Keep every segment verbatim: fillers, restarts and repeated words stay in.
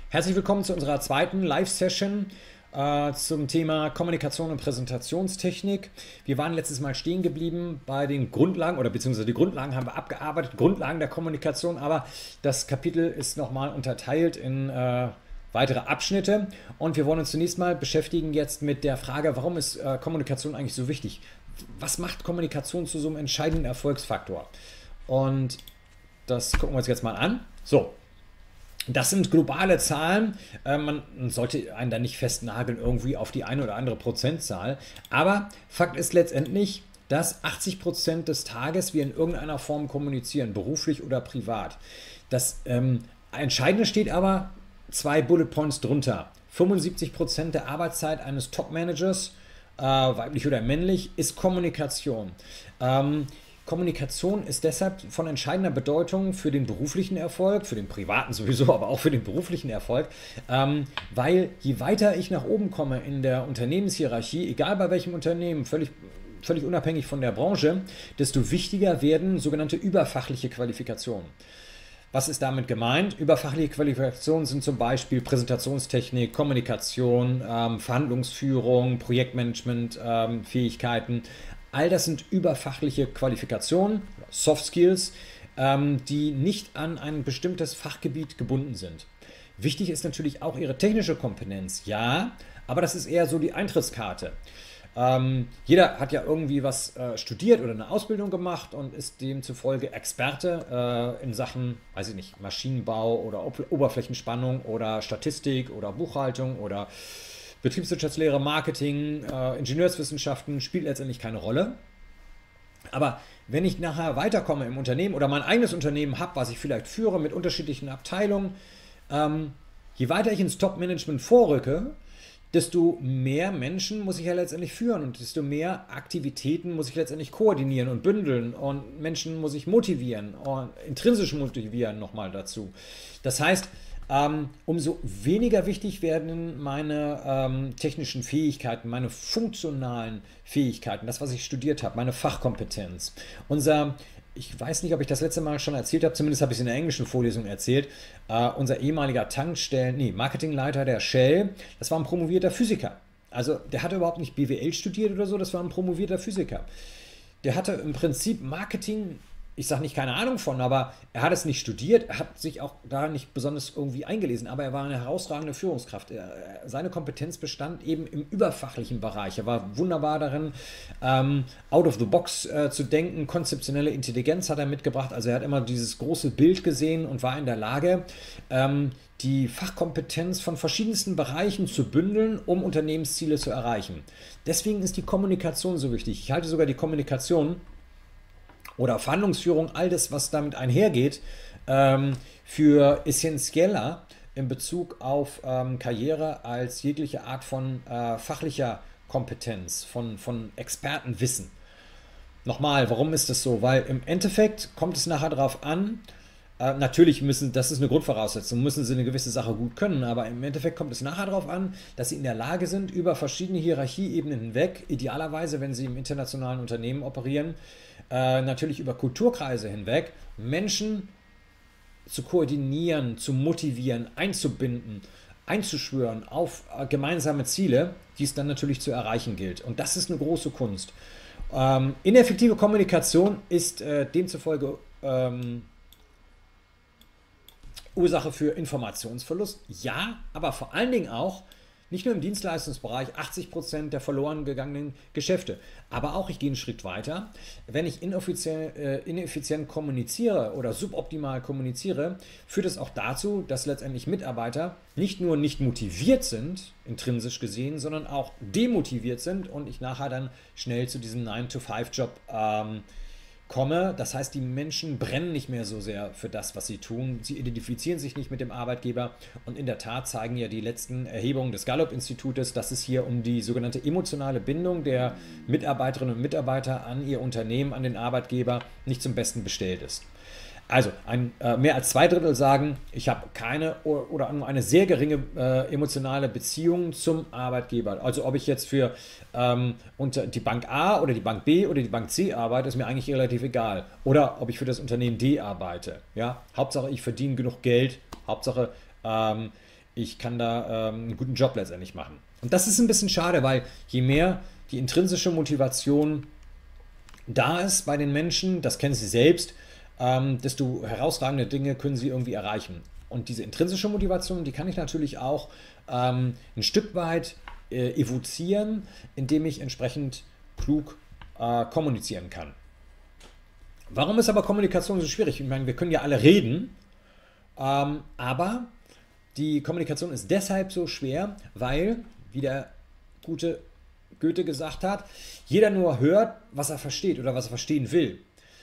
Herzlich willkommen zu unserer zweiten Live-Session äh, zum Thema Kommunikation und Präsentationstechnik. Wir waren letztes Mal stehen geblieben bei den Grundlagen, oder beziehungsweise die Grundlagen haben wir abgearbeitet, Grundlagen der Kommunikation, aber das Kapitel ist nochmal unterteilt in äh, weitere Abschnitte und wir wollen uns zunächst mal beschäftigen jetzt mit der Frage, warum ist äh, Kommunikation eigentlich so wichtig? Was macht Kommunikation zu so einem entscheidenden Erfolgsfaktor? Und das gucken wir uns jetzt mal an. So. Das sind globale Zahlen. Man sollte einen da nicht festnageln irgendwie auf die eine oder andere Prozentzahl. Aber Fakt ist letztendlich, dass achtzig Prozent des Tages wir in irgendeiner Form kommunizieren, beruflich oder privat. Das ähm, Entscheidende steht aber zwei Bullet Points drunter. fünfundsiebzig Prozent der Arbeitszeit eines Top-Managers, äh, weiblich oder männlich, ist Kommunikation. Ähm, Kommunikation ist deshalb von entscheidender Bedeutung für den beruflichen Erfolg, für den privaten sowieso, aber auch für den beruflichen Erfolg, ähm, weil je weiter ich nach oben komme in der Unternehmenshierarchie, egal bei welchem Unternehmen, völlig, völlig unabhängig von der Branche, desto wichtiger werden sogenannte überfachliche Qualifikationen. Was ist damit gemeint? Überfachliche Qualifikationen sind zum Beispiel Präsentationstechnik, Kommunikation, ähm, Verhandlungsführung, Projektmanagement, ähm, Fähigkeiten. All das sind überfachliche Qualifikationen, Soft Skills, ähm, die nicht an ein bestimmtes Fachgebiet gebunden sind. Wichtig ist natürlich auch ihre technische Kompetenz, ja, aber das ist eher so die Eintrittskarte. Ähm, jeder hat ja irgendwie was äh, studiert oder eine Ausbildung gemacht und ist demzufolge Experte äh, in Sachen, weiß ich nicht, Maschinenbau oder Oberflächenspannung oder Statistik oder Buchhaltung oder Betriebswirtschaftslehre, Marketing, äh, Ingenieurswissenschaften spielt letztendlich keine Rolle. Aber wenn ich nachher weiterkomme im Unternehmen oder mein eigenes Unternehmen habe, was ich vielleicht führe mit unterschiedlichen Abteilungen, ähm, je weiter ich ins Top-Management vorrücke, desto mehr Menschen muss ich ja letztendlich führen und desto mehr Aktivitäten muss ich letztendlich koordinieren und bündeln und Menschen muss ich motivieren und intrinsisch motivieren nochmal dazu. Das heißt, Ähm, umso weniger wichtig werden meine ähm, technischen Fähigkeiten, meine funktionalen Fähigkeiten, das, was ich studiert habe, meine Fachkompetenz. Unser, ich weiß nicht, ob ich das letzte Mal schon erzählt habe, zumindest habe ich es in der englischen Vorlesung erzählt, äh, unser ehemaliger Tankstellen, nee, Marketingleiter der Shell, das war ein promovierter Physiker. Also der hatte überhaupt nicht B W L studiert oder so, das war ein promovierter Physiker. Der hatte im Prinzip Marketing, ich sage nicht keine Ahnung von, aber er hat es nicht studiert, er hat sich auch da nicht besonders irgendwie eingelesen, aber er war eine herausragende Führungskraft. Er, seine Kompetenz bestand eben im überfachlichen Bereich. Er war wunderbar darin, ähm, out of the box äh, zu denken, konzeptionelle Intelligenz hat er mitgebracht, also er hat immer dieses große Bild gesehen und war in der Lage, ähm, die Fachkompetenz von verschiedensten Bereichen zu bündeln, um Unternehmensziele zu erreichen. Deswegen ist die Kommunikation so wichtig. Ich halte sogar die Kommunikation oder Verhandlungsführung, all das, was damit einhergeht, ähm, für essentieller in Bezug auf ähm, Karriere als jegliche Art von äh, fachlicher Kompetenz, von, von Expertenwissen. Nochmal, warum ist das so? Weil im Endeffekt kommt es nachher darauf an, äh, natürlich müssen, das ist eine Grundvoraussetzung, müssen sie eine gewisse Sache gut können, aber im Endeffekt kommt es nachher darauf an, dass sie in der Lage sind, über verschiedene Hierarchieebenen hinweg, idealerweise, wenn sie im internationalen Unternehmen operieren, Äh, natürlich über Kulturkreise hinweg, Menschen zu koordinieren, zu motivieren, einzubinden, einzuschwören auf äh, gemeinsame Ziele, die es dann natürlich zu erreichen gilt. Und das ist eine große Kunst. Ähm, ineffektive Kommunikation ist äh, demzufolge ähm, Ursache für Informationsverlust. Ja, aber vor allen Dingen auch nicht nur im Dienstleistungsbereich, achtzig Prozent der verloren gegangenen Geschäfte. Aber auch, ich gehe einen Schritt weiter, wenn ich ineffizient, äh, ineffizient kommuniziere oder suboptimal kommuniziere, führt es auch dazu, dass letztendlich Mitarbeiter nicht nur nicht motiviert sind, intrinsisch gesehen, sondern auch demotiviert sind und ich nachher dann schnell zu diesem nine to five Job ähm, komme. Das heißt, die Menschen brennen nicht mehr so sehr für das, was sie tun. Sie identifizieren sich nicht mit dem Arbeitgeber und in der Tat zeigen ja die letzten Erhebungen des Gallup-Institutes, dass es hier um die sogenannte emotionale Bindung der Mitarbeiterinnen und Mitarbeiter an ihr Unternehmen, an den Arbeitgeber nicht zum Besten bestellt ist. Also ein, äh, mehr als zwei Drittel sagen, ich habe keine oder nur eine sehr geringe äh, emotionale Beziehung zum Arbeitgeber. Also ob ich jetzt für ähm, unter die Bank A oder die Bank B oder die Bank C arbeite, ist mir eigentlich relativ egal. Oder ob ich für das Unternehmen D arbeite. Ja? Hauptsache, ich verdiene genug Geld. Hauptsache, ähm, ich kann da ähm, einen guten Job letztendlich machen. Und das ist ein bisschen schade, weil je mehr die intrinsische Motivation da ist bei den Menschen, das kennen sie selbst, ähm, desto herausragende Dinge können sie irgendwie erreichen. Und diese intrinsische Motivation, die kann ich natürlich auch ähm, ein Stück weit äh, evozieren, indem ich entsprechend klug äh, kommunizieren kann. Warum ist aber Kommunikation so schwierig? Ich meine, wir können ja alle reden, ähm, aber die Kommunikation ist deshalb so schwer, weil, wie der gute Goethe gesagt hat, jeder nur hört, was er versteht oder was er verstehen will.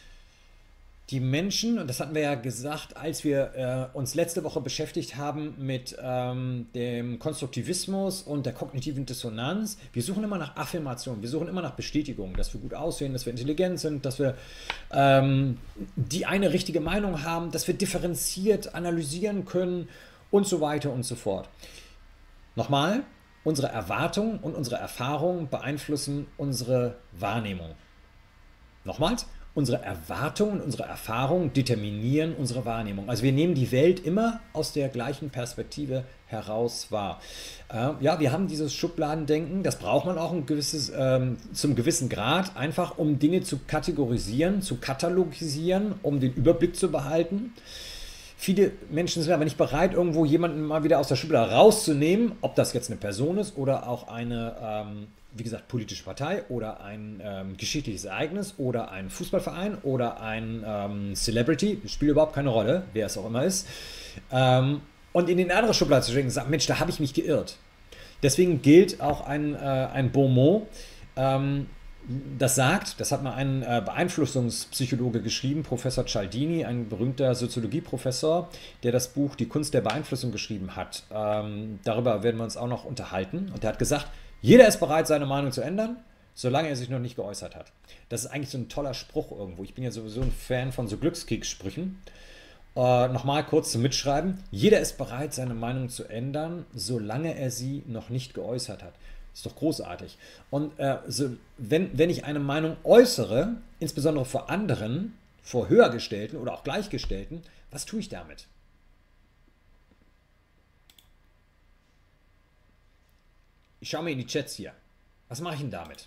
Die Menschen, und das hatten wir ja gesagt, als wir äh, uns letzte Woche beschäftigt haben mit ähm, dem Konstruktivismus und der kognitiven Dissonanz, wir suchen immer nach Affirmation, wir suchen immer nach Bestätigung, dass wir gut aussehen, dass wir intelligent sind, dass wir ähm, die eine richtige Meinung haben, dass wir differenziert analysieren können und so weiter und so fort. Nochmal, unsere Erwartungen und unsere Erfahrungen beeinflussen unsere Wahrnehmung. Nochmals, unsere Erwartungen und unsere Erfahrungen determinieren unsere Wahrnehmung. Also wir nehmen die Welt immer aus der gleichen Perspektive heraus wahr. Äh, ja, wir haben dieses Schubladendenken, das braucht man auch ein gewisses, ähm, zum gewissen Grad, einfach um Dinge zu kategorisieren, zu katalogisieren, um den Überblick zu behalten. Viele Menschen sind aber nicht bereit, irgendwo jemanden mal wieder aus der Schublade rauszunehmen, ob das jetzt eine Person ist oder auch eine, ähm, wie gesagt, politische Partei oder ein ähm, geschichtliches Ereignis oder ein Fußballverein oder ein ähm, Celebrity. Das spielt überhaupt keine Rolle, wer es auch immer ist. Ähm, und in die andere Schublade zu stecken und sagen, Mensch, da habe ich mich geirrt. Deswegen gilt auch ein, äh, ein Bonmot, ähm, das sagt, das hat mal ein äh, Beeinflussungspsychologe geschrieben, Professor Cialdini, ein berühmter Soziologieprofessor, der das Buch Die Kunst der Beeinflussung geschrieben hat. Ähm, darüber werden wir uns auch noch unterhalten. Und er hat gesagt, jeder ist bereit, seine Meinung zu ändern, solange er sich noch nicht geäußert hat. Das ist eigentlich so ein toller Spruch irgendwo. Ich bin ja sowieso ein Fan von so Glückskekssprüchen. Äh, Nochmal kurz zum Mitschreiben. Jeder ist bereit, seine Meinung zu ändern, solange er sie noch nicht geäußert hat. Ist doch großartig. Und äh, so, wenn, wenn ich eine Meinung äußere, insbesondere vor anderen, vor Höhergestellten oder auch Gleichgestellten, was tue ich damit? Ich schaue mir in die Chats hier. Was mache ich denn damit?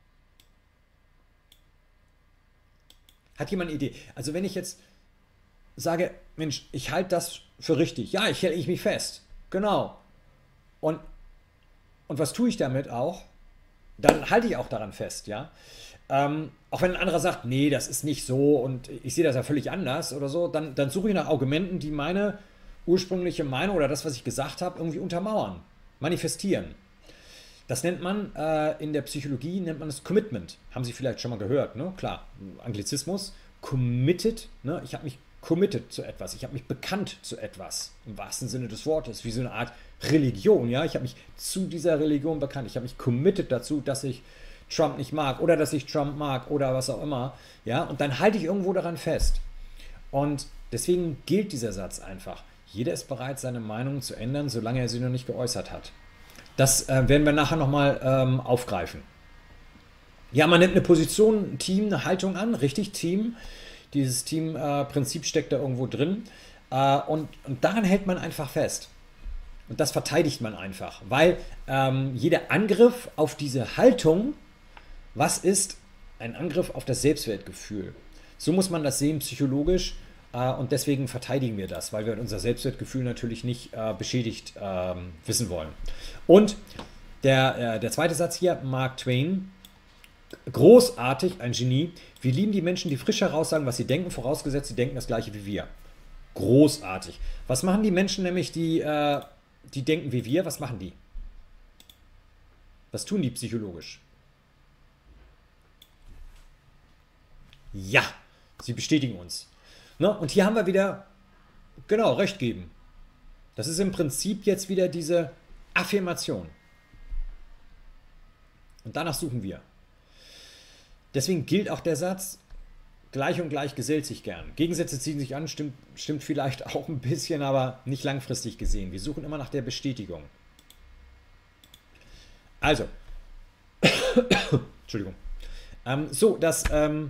Hat jemand eine Idee? Also wenn ich jetzt sage, Mensch, ich halte das für richtig. Ja, ich halte ich mich fest. Genau. Und Und was tue ich damit auch? Dann halte ich auch daran fest, ja. Ähm, auch wenn ein anderer sagt, nee, das ist nicht so und ich sehe das ja völlig anders oder so, dann, dann suche ich nach Argumenten, die meine ursprüngliche Meinung oder das, was ich gesagt habe, irgendwie untermauern, manifestieren. Das nennt man äh, in der Psychologie, nennt man das Commitment. Haben Sie vielleicht schon mal gehört, ne? Klar, Anglizismus. Committed, ne? Ich habe mich committed zu etwas, ich habe mich bekannt zu etwas, im wahrsten Sinne des Wortes, wie so eine Art Religion, ja, ich habe mich zu dieser Religion bekannt, ich habe mich committed dazu, dass ich Trump nicht mag oder dass ich Trump mag oder was auch immer, ja, und dann halte ich irgendwo daran fest. Und deswegen gilt dieser Satz einfach, jeder ist bereit, seine Meinung zu ändern, solange er sie noch nicht geäußert hat. Das äh, werden wir nachher nochmal ähm, aufgreifen. Ja, man nimmt eine Position, ein Team, eine Haltung an, richtig, Team. Dieses Teamprinzip äh, steckt da irgendwo drin. Äh, und, und daran hält man einfach fest. Und das verteidigt man einfach. Weil ähm, jeder Angriff auf diese Haltung, was ist ein Angriff auf das Selbstwertgefühl? So muss man das sehen psychologisch. Äh, und deswegen verteidigen wir das, weil wir unser Selbstwertgefühl natürlich nicht äh, beschädigt äh, wissen wollen. Und der, äh, der zweite Satz hier, Mark Twain, großartig, ein Genie. Wir lieben die Menschen, die frisch heraussagen, was sie denken, vorausgesetzt, sie denken das Gleiche wie wir. Großartig. Was machen die Menschen nämlich, die, äh, die denken wie wir? Was machen die? Was tun die psychologisch? Ja, sie bestätigen uns. Ne? Und hier haben wir wieder, genau, Recht geben. Das ist im Prinzip jetzt wieder diese Affirmation. Und danach suchen wir. Deswegen gilt auch der Satz, gleich und gleich gesellt sich gern. Gegensätze ziehen sich an, stimmt, stimmt vielleicht auch ein bisschen, aber nicht langfristig gesehen. Wir suchen immer nach der Bestätigung. Also, Entschuldigung. Ähm, so, das, ähm,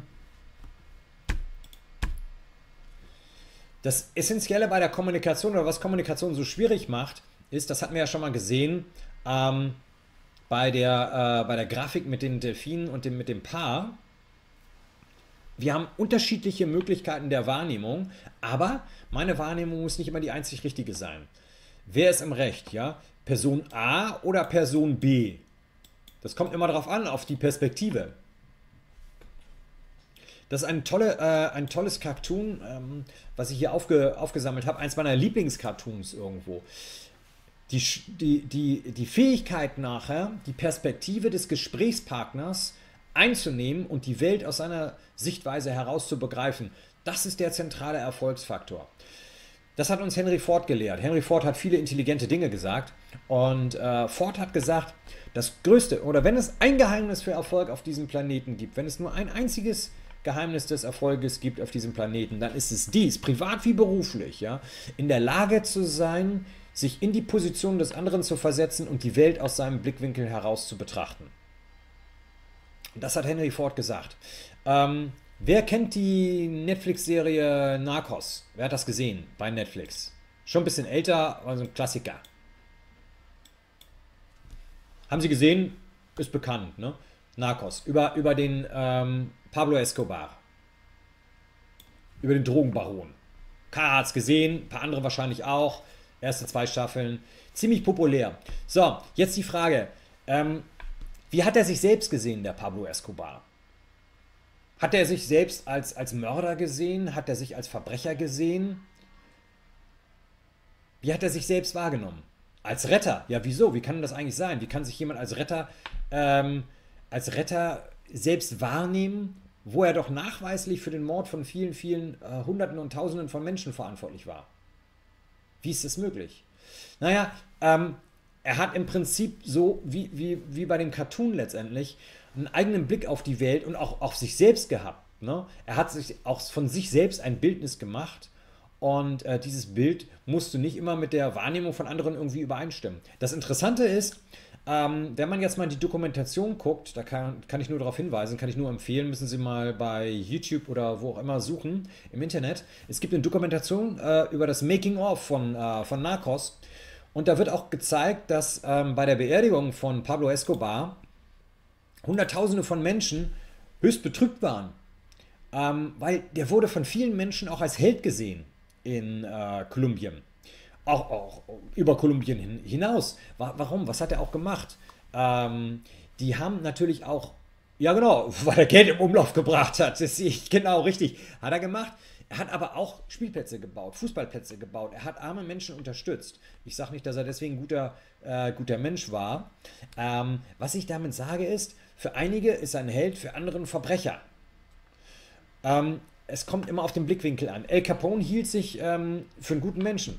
das Essentielle bei der Kommunikation oder was Kommunikation so schwierig macht, ist, das hatten wir ja schon mal gesehen, ähm, bei der, äh, bei der Grafik mit den Delfinen und dem, mit dem Paar. Wir haben unterschiedliche Möglichkeiten der Wahrnehmung, aber meine Wahrnehmung muss nicht immer die einzig richtige sein. Wer ist im Recht? Ja? Person A oder Person B? Das kommt immer darauf an, auf die Perspektive. Das ist ein, tolle, äh, ein tolles Cartoon, ähm, was ich hier aufge, aufgesammelt habe. Eins meiner Lieblingscartoons irgendwo. Die, die, die, die Fähigkeit nachher, die Perspektive des Gesprächspartners einzunehmen und die Welt aus seiner Sichtweise heraus zu begreifen, das ist der zentrale Erfolgsfaktor. Das hat uns Henry Ford gelehrt. Henry Ford hat viele intelligente Dinge gesagt und äh, Ford hat gesagt, das Größte, oder wenn es ein Geheimnis für Erfolg auf diesem Planeten gibt, wenn es nur ein einziges Geheimnis des Erfolges gibt auf diesem Planeten, dann ist es dies, privat wie beruflich, ja, in der Lage zu sein, sich in die Position des anderen zu versetzen und die Welt aus seinem Blickwinkel heraus zu betrachten. Das hat Henry Ford gesagt. Ähm, wer kennt die Netflix-Serie Narcos? Wer hat das gesehen bei Netflix? Schon ein bisschen älter, also ein Klassiker. Haben Sie gesehen? Ist bekannt, ne? Narcos. Über, über den ähm, Pablo Escobar. Über den Drogenbaron. K hat es gesehen, ein paar andere wahrscheinlich auch. Erste zwei Staffeln. Ziemlich populär. So, jetzt die Frage. Ähm, Wie hat er sich selbst gesehen, der Pablo Escobar? Hat er sich selbst als, als Mörder gesehen? Hat er sich als Verbrecher gesehen? Wie hat er sich selbst wahrgenommen? Als Retter? Ja, wieso? Wie kann das eigentlich sein? Wie kann sich jemand als Retter, ähm, als Retter selbst wahrnehmen, wo er doch nachweislich für den Mord von vielen, vielen äh, Hunderten und Tausenden von Menschen verantwortlich war? Wie ist das möglich? Naja, ähm, er hat im Prinzip so, wie, wie, wie bei dem Cartoon letztendlich, einen eigenen Blick auf die Welt und auch auf sich selbst gehabt. Ne? Er hat sich auch von sich selbst ein Bildnis gemacht und äh, dieses Bild musste nicht immer mit der Wahrnehmung von anderen irgendwie übereinstimmen. Das Interessante ist, ähm, wenn man jetzt mal die Dokumentation guckt, da kann, kann ich nur darauf hinweisen, kann ich nur empfehlen, müssen Sie mal bei YouTube oder wo auch immer suchen, im Internet. Es gibt eine Dokumentation äh, über das Making-of von, äh, von Narcos. Und da wird auch gezeigt, dass ähm, bei der Beerdigung von Pablo Escobar Hunderttausende von Menschen höchst betrübt waren. Ähm, weil der wurde von vielen Menschen auch als Held gesehen in äh, Kolumbien. Auch, auch über Kolumbien hin, hinaus. Warum? Was hat er auch gemacht? Ähm, die haben natürlich auch, ja genau, weil er Geld im Umlauf gebracht hat. Das ist genau richtig. Hat er gemacht. Er hat aber auch Spielplätze gebaut, Fußballplätze gebaut. Er hat arme Menschen unterstützt. Ich sage nicht, dass er deswegen ein guter, äh, guter Mensch war. Ähm, was ich damit sage ist, für einige ist er ein Held, für andere ein Verbrecher. Ähm, es kommt immer auf den Blickwinkel an. El Capone hielt sich ähm, für einen guten Menschen.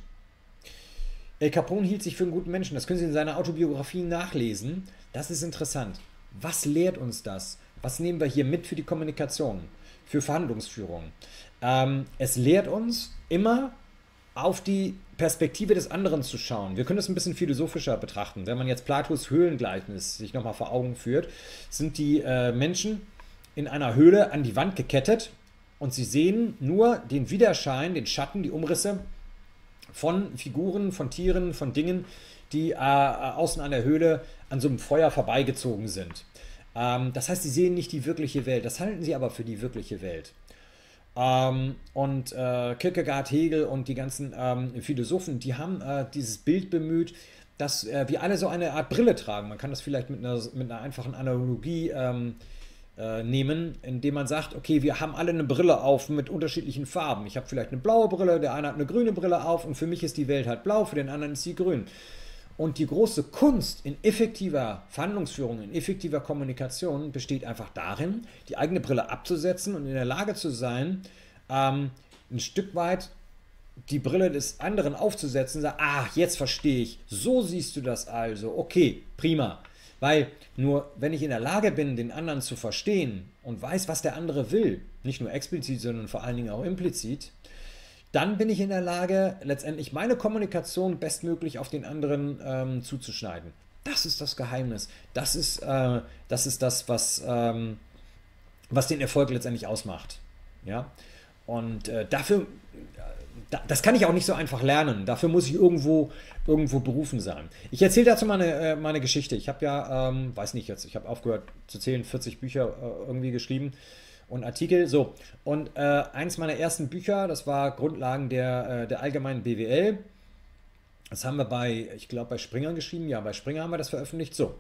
El Capone hielt sich für einen guten Menschen. Das können Sie in seiner Autobiografie nachlesen. Das ist interessant. Was lehrt uns das? Was nehmen wir hier mit für die Kommunikation, für Verhandlungsführung? Ähm, es lehrt uns immer auf die Perspektive des anderen zu schauen. Wir können das ein bisschen philosophischer betrachten. Wenn man jetzt Platos Höhlengleichnis sich nochmal vor Augen führt, sind die äh, Menschen in einer Höhle an die Wand gekettet und sie sehen nur den Widerschein, den Schatten, die Umrisse von Figuren, von Tieren, von Dingen, die äh, außen an der Höhle an so einem Feuer vorbeigezogen sind. Ähm, das heißt, sie sehen nicht die wirkliche Welt. Das halten sie aber für die wirkliche Welt. Ähm, und äh, Kierkegaard, Hegel und die ganzen ähm, Philosophen, die haben äh, dieses Bild bemüht, dass äh, wir alle so eine Art Brille tragen. Man kann das vielleicht mit einer, mit einer einfachen Analogie ähm, äh, nehmen, indem man sagt, okay, wir haben alle eine Brille auf mit unterschiedlichen Farben. Ich habe vielleicht eine blaue Brille, der eine hat eine grüne Brille auf und für mich ist die Welt halt blau, für den anderen ist sie grün. Und die große Kunst in effektiver Verhandlungsführung, in effektiver Kommunikation besteht einfach darin, die eigene Brille abzusetzen und in der Lage zu sein, ähm, ein Stück weit die Brille des anderen aufzusetzen und sagen, ah, jetzt verstehe ich, so siehst du das also, okay, prima. Weil nur wenn ich in der Lage bin, den anderen zu verstehen und weiß, was der andere will, nicht nur explizit, sondern vor allen Dingen auch implizit, dann bin ich in der Lage, letztendlich meine Kommunikation bestmöglich auf den anderen ähm, zuzuschneiden. Das ist das Geheimnis. Das ist, äh, das, ist das, was, ähm, was den Erfolg letztendlich ausmacht. Ja? Und äh, dafür, das kann ich auch nicht so einfach lernen. Dafür muss ich irgendwo, irgendwo berufen sein. Ich erzähle dazu mal eine, äh, meine Geschichte. Ich habe ja, ähm, weiß nicht jetzt, ich habe aufgehört zu zählen, vierzig Bücher äh, irgendwie geschrieben und Artikel. So, und äh, eins meiner ersten Bücher, das war Grundlagen der, äh, der allgemeinen B W L. Das haben wir bei, ich glaube, bei Springer geschrieben. Ja, bei Springer haben wir das veröffentlicht. So.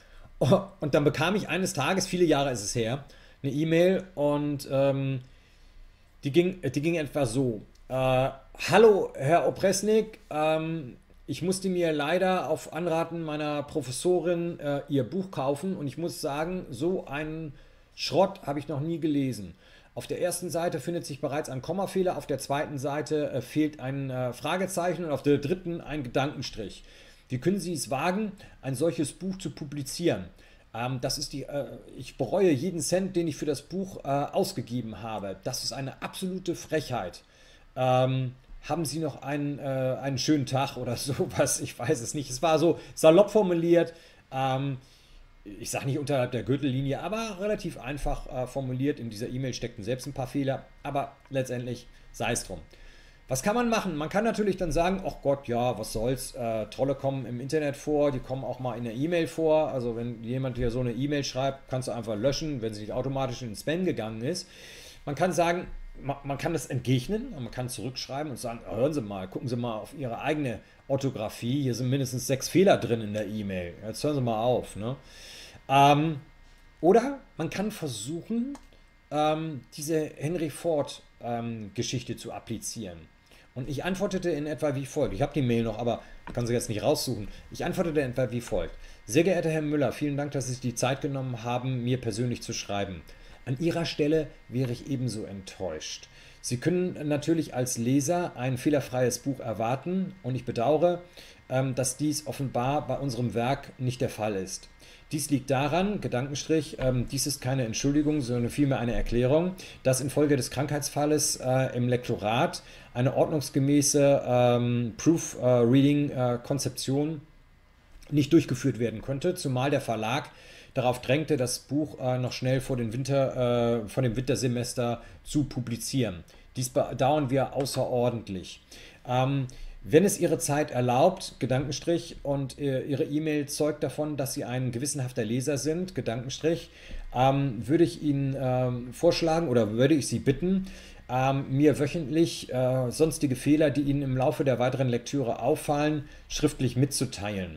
Und dann bekam ich eines Tages, viele Jahre ist es her, eine E-Mail und ähm, die, ging, die ging etwa so. Äh, Hallo, Herr Opresnik, ähm, ich musste mir leider auf Anraten meiner Professorin äh, Ihr Buch kaufen und ich muss sagen, so einen Schrott habe ich noch nie gelesen. Auf der ersten Seite findet sich bereits ein Kommafehler, auf der zweiten Seite äh, fehlt ein äh, Fragezeichen und auf der dritten ein Gedankenstrich. Wie können Sie es wagen, ein solches Buch zu publizieren? Ähm, das ist die, äh, ich bereue jeden Cent, den ich für das Buch äh, ausgegeben habe. Das ist eine absolute Frechheit. Ähm, haben Sie noch einen, äh, einen schönen Tag oder sowas? Ich weiß es nicht. Es war so salopp formuliert. Ähm, ich sage nicht unterhalb der Gürtellinie, aber relativ einfach äh, formuliert. In dieser E-Mail steckten selbst ein paar Fehler. Aber letztendlich sei es drum. Was kann man machen? Man kann natürlich dann sagen, ach Gott, ja, was soll's, äh, Trolle kommen im Internet vor, die kommen auch mal in der E-Mail vor. Also wenn jemand dir so eine E-Mail schreibt, kannst du einfach löschen, wenn sie nicht automatisch in den Spam gegangen ist. Man kann sagen, man, man kann das entgegnen, man kann zurückschreiben und sagen, hören Sie mal, gucken Sie mal auf Ihre eigene Orthographie, hier sind mindestens sechs Fehler drin in der E-Mail. Jetzt hören Sie mal auf. Ne? Ähm, oder man kann versuchen, ähm, diese Henry Ford ähm, Geschichte zu applizieren. Und ich antwortete in etwa wie folgt. Ich habe die Mail noch, aber man kann sie jetzt nicht raussuchen. Ich antwortete in etwa wie folgt. Sehr geehrter Herr Müller, vielen Dank, dass Sie sich die Zeit genommen haben, mir persönlich zu schreiben. An Ihrer Stelle wäre ich ebenso enttäuscht. Sie können natürlich als Leser ein fehlerfreies Buch erwarten und ich bedauere, ähm, dass dies offenbar bei unserem Werk nicht der Fall ist. Dies liegt daran, Gedankenstrich, ähm, dies ist keine Entschuldigung, sondern vielmehr eine Erklärung, dass infolge des Krankheitsfalles äh, im Lektorat eine ordnungsgemäße ähm, Proofreading-Konzeption äh, nicht durchgeführt werden konnte, zumal der Verlag darauf drängte, das Buch äh, noch schnell vor, den Winter, äh, vor dem Wintersemester zu publizieren. Dies bedauern wir außerordentlich. Ähm, Wenn es Ihre Zeit erlaubt, Gedankenstrich, und äh, Ihre E-Mail zeugt davon, dass Sie ein gewissenhafter Leser sind, Gedankenstrich, ähm, würde ich Ihnen ähm, vorschlagen oder würde ich Sie bitten, ähm, mir wöchentlich äh, sonstige Fehler, die Ihnen im Laufe der weiteren Lektüre auffallen, schriftlich mitzuteilen.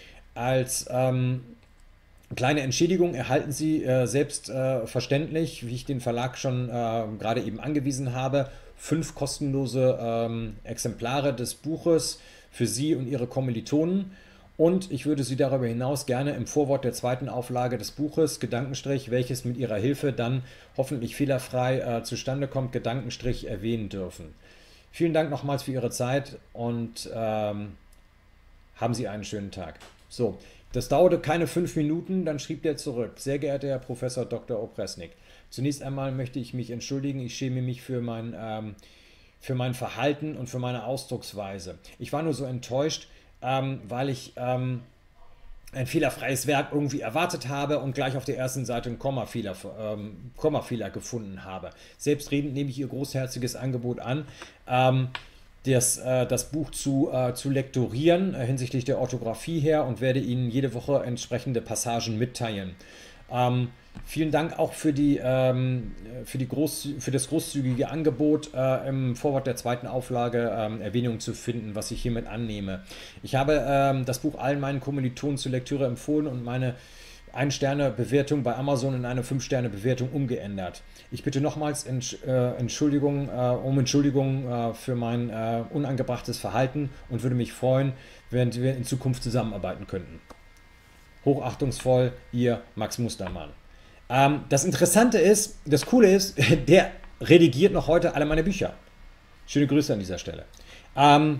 Als ähm, kleine Entschädigung erhalten Sie äh, selbstverständlich, äh, wie ich den Verlag schon äh, gerade eben angewiesen habe, fünf kostenlose ähm, Exemplare des Buches für Sie und Ihre Kommilitonen. Und ich würde Sie darüber hinaus gerne im Vorwort der zweiten Auflage des Buches, Gedankenstrich, welches mit Ihrer Hilfe dann hoffentlich fehlerfrei äh, zustande kommt, Gedankenstrich erwähnen dürfen. Vielen Dank nochmals für Ihre Zeit und ähm, haben Sie einen schönen Tag. So, das dauerte keine fünf Minuten, dann schrieb der zurück. Sehr geehrter Herr Professor Doktor Opresnik, zunächst einmal möchte ich mich entschuldigen, ich schäme mich für mein, ähm, für mein Verhalten und für meine Ausdrucksweise. Ich war nur so enttäuscht, ähm, weil ich ähm, ein fehlerfreies Werk irgendwie erwartet habe und gleich auf der ersten Seite einen Kommafehler, ähm, Kommafehler gefunden habe. Selbstredend nehme ich Ihr großherziges Angebot an, ähm, das, äh, das Buch zu, äh, zu lektorieren äh, hinsichtlich der Orthographie her und werde Ihnen jede Woche entsprechende Passagen mitteilen. Ähm, vielen Dank auch für, die, ähm, für, die groß, für das großzügige Angebot, äh, im Vorwort der zweiten Auflage ähm, Erwähnung zu finden, was ich hiermit annehme. Ich habe ähm, das Buch allen meinen Kommilitonen zur Lektüre empfohlen und meine ein-Sterne-Bewertung bei Amazon in eine fünf-Sterne-Bewertung umgeändert. Ich bitte nochmals Entsch äh, Entschuldigung, äh, um Entschuldigung äh, für mein äh, unangebrachtes Verhalten und würde mich freuen, wenn wir in Zukunft zusammenarbeiten könnten. Hochachtungsvoll, Ihr Max Mustermann. Ähm, das Interessante ist, das Coole ist, der redigiert noch heute alle meine Bücher. Schöne Grüße an dieser Stelle. Ähm,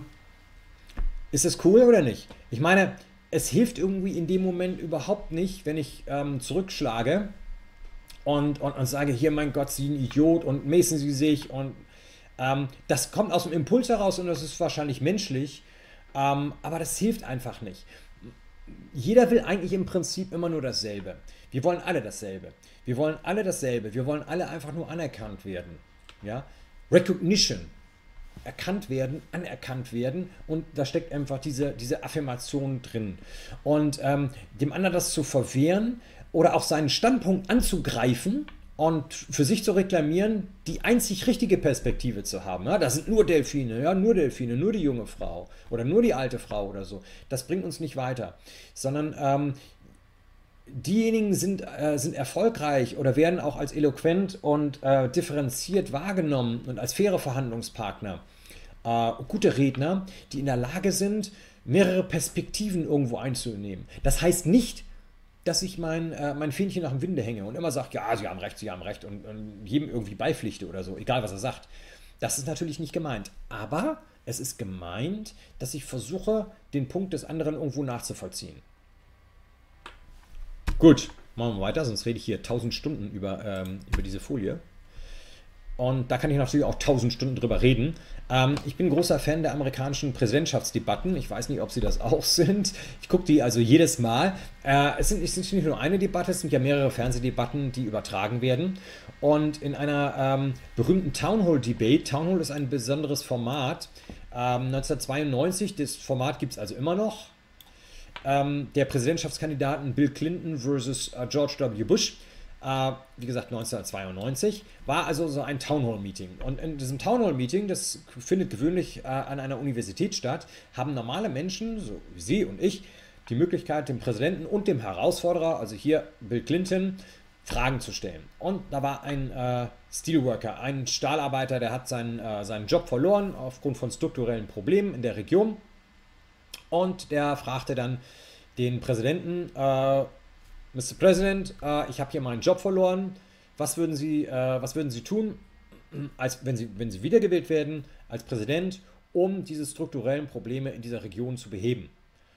ist das cool oder nicht? Ich meine, es hilft irgendwie in dem Moment überhaupt nicht, wenn ich ähm, zurückschlage und, und, und sage, hier, mein Gott, Sie ein Idiot und mäßen Sie sich. Und ähm, das kommt aus dem Impuls heraus und das ist wahrscheinlich menschlich, ähm, aber das hilft einfach nicht. Jeder will eigentlich im Prinzip immer nur dasselbe. Wir wollen alle dasselbe. Wir wollen alle dasselbe. Wir wollen alle einfach nur anerkannt werden. Ja? Recognition. erkannt werden, anerkannt werden und da steckt einfach diese, diese Affirmation drin. Und ähm, dem anderen das zu verwehren oder auch seinen Standpunkt anzugreifen und für sich zu reklamieren, die einzig richtige Perspektive zu haben. Ja, das sind nur Delfine, ja, nur Delfine, nur die junge Frau oder nur die alte Frau oder so. Das bringt uns nicht weiter, sondern ähm, diejenigen sind, äh, sind erfolgreich oder werden auch als eloquent und äh, differenziert wahrgenommen und als faire Verhandlungspartner. Äh, gute Redner, die in der Lage sind, mehrere Perspektiven irgendwo einzunehmen. Das heißt nicht, dass ich mein, äh, mein Fähnchen nach dem Winde hänge und immer sage, ja, Sie haben recht, Sie haben recht und, und jedem irgendwie beipflichte oder so, egal was er sagt. Das ist natürlich nicht gemeint. Aber es ist gemeint, dass ich versuche, den Punkt des anderen irgendwo nachzuvollziehen. Gut, machen wir weiter, sonst rede ich hier tausend Stunden über, ähm, über diese Folie. Und da kann ich natürlich auch tausend Stunden drüber reden. Ähm, ich bin großer Fan der amerikanischen Präsidentschaftsdebatten. Ich weiß nicht, ob Sie das auch sind. Ich gucke die also jedes Mal. Äh, es, sind, es sind nicht nur eine Debatte, es sind ja mehrere Fernsehdebatten, die übertragen werden. Und in einer ähm, berühmten Town Hall Debate, Town Hall ist ein besonderes Format, ähm, neunzehnhundertzweiundneunzig, das Format gibt es also immer noch, ähm, der Präsidentschaftskandidaten Bill Clinton versus äh, George W. Bush. Uh, wie gesagt, neunzehnhundertzweiundneunzig, war also so ein Townhall-Meeting. Und in diesem Townhall-Meeting, das findet gewöhnlich uh, an einer Universität statt, haben normale Menschen, so wie Sie und ich, die Möglichkeit, dem Präsidenten und dem Herausforderer, also hier Bill Clinton, Fragen zu stellen. Und da war ein uh, Steelworker, ein Stahlarbeiter, der hat seinen, uh, seinen Job verloren aufgrund von strukturellen Problemen in der Region. Und der fragte dann den Präsidenten, uh, Mister President, äh, ich habe hier meinen Job verloren. Was würden Sie, äh, was würden Sie tun, als, wenn, Sie, wenn Sie wiedergewählt werden als Präsident, um diese strukturellen Probleme in dieser Region zu beheben?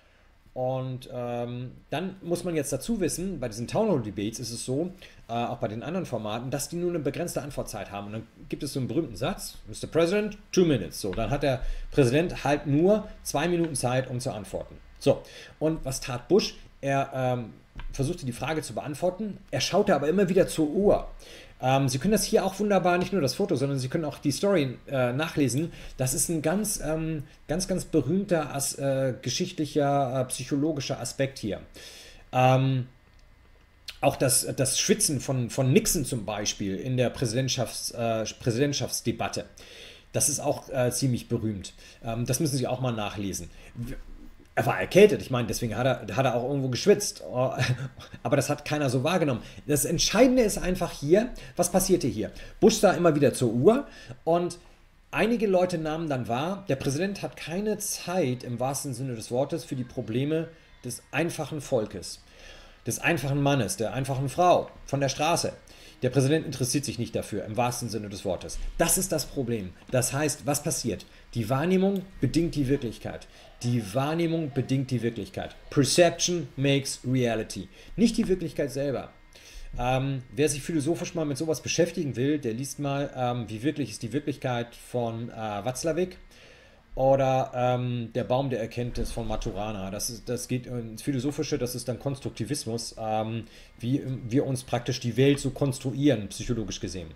Und ähm, dann muss man jetzt dazu wissen, bei diesen Townhall-Debates ist es so, äh, auch bei den anderen Formaten, dass die nur eine begrenzte Antwortzeit haben. Und dann gibt es so einen berühmten Satz, Mister President, two minutes. So, dann hat der Präsident halt nur zwei Minuten Zeit, um zu antworten. So, und was tat Bush? Er ähm, versuchte die Frage zu beantworten, er schaute aber immer wieder zur Uhr. Ähm, Sie können das hier auch wunderbar, nicht nur das Foto, sondern Sie können auch die Story äh, nachlesen. Das ist ein ganz, ähm, ganz, ganz berühmter as, äh, geschichtlicher, äh, psychologischer Aspekt hier. Ähm, auch das, das Schwitzen von, von Nixon zum Beispiel in der Präsidentschafts, äh, Präsidentschaftsdebatte, das ist auch äh, ziemlich berühmt. Ähm, das müssen Sie auch mal nachlesen. Er war erkältet, ich meine, deswegen hat er, hat er auch irgendwo geschwitzt, aber das hat keiner so wahrgenommen. Das Entscheidende ist einfach hier, was passierte hier? Bush sah immer wieder zur Uhr und einige Leute nahmen dann wahr, der Präsident hat keine Zeit im wahrsten Sinne des Wortes für die Probleme des einfachen Volkes, des einfachen Mannes, der einfachen Frau von der Straße. Der Präsident interessiert sich nicht dafür, im wahrsten Sinne des Wortes. Das ist das Problem. Das heißt, was passiert? Die Wahrnehmung bedingt die Wirklichkeit. Die Wahrnehmung bedingt die Wirklichkeit. Perception makes reality. Nicht die Wirklichkeit selber. Ähm, wer sich philosophisch mal mit sowas beschäftigen will, der liest mal, ähm, wie wirklich ist die Wirklichkeit von äh, Watzlawick oder ähm, der Baum der Erkenntnis von Maturana. Das, ist, das geht ins Philosophische, das ist dann Konstruktivismus, ähm, wie wir uns praktisch die Welt so konstruieren, psychologisch gesehen.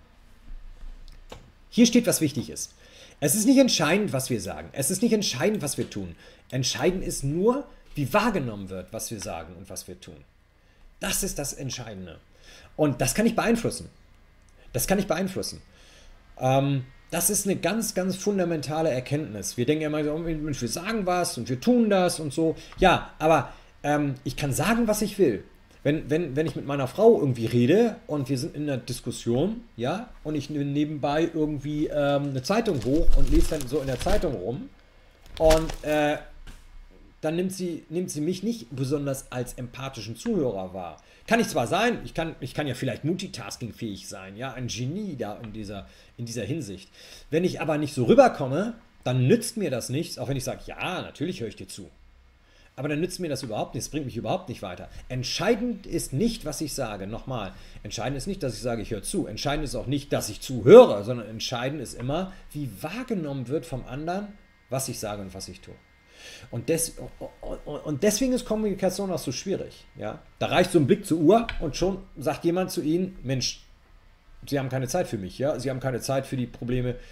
Hier steht, was wichtig ist. Es ist nicht entscheidend, was wir sagen. Es ist nicht entscheidend, was wir tun. Entscheidend ist nur, wie wahrgenommen wird, was wir sagen und was wir tun. Das ist das Entscheidende. Und das kann ich beeinflussen. Das kann ich beeinflussen. Ähm, das ist eine ganz, ganz fundamentale Erkenntnis. Wir denken ja immer, wir sagen was und wir tun das und so. Ja, aber ähm, ich kann sagen, was ich will. Wenn, wenn, wenn ich mit meiner Frau irgendwie rede und wir sind in einer Diskussion, ja, und ich nehme nebenbei irgendwie ähm, eine Zeitung hoch und lese dann so in der Zeitung rum und äh, dann nimmt sie, nimmt sie mich nicht besonders als empathischen Zuhörer wahr. Kann ich zwar sein, ich kann, ich kann ja vielleicht multitaskingfähig sein, ja, ein Genie da in dieser, in dieser Hinsicht. Wenn ich aber nicht so rüberkomme, dann nützt mir das nichts, auch wenn ich sage, ja, natürlich höre ich dir zu. Aber dann nützt mir das überhaupt nicht, es bringt mich überhaupt nicht weiter. Entscheidend ist nicht, was ich sage. Nochmal, entscheidend ist nicht, dass ich sage, ich höre zu. Entscheidend ist auch nicht, dass ich zuhöre, sondern entscheidend ist immer, wie wahrgenommen wird vom anderen, was ich sage und was ich tue. Und, des, und deswegen ist Kommunikation auch so schwierig. Ja? Da reicht so ein Blick zur Uhr und schon sagt jemand zu Ihnen, Mensch, Sie haben keine Zeit für mich, ja? Sie haben keine Zeit für die Probleme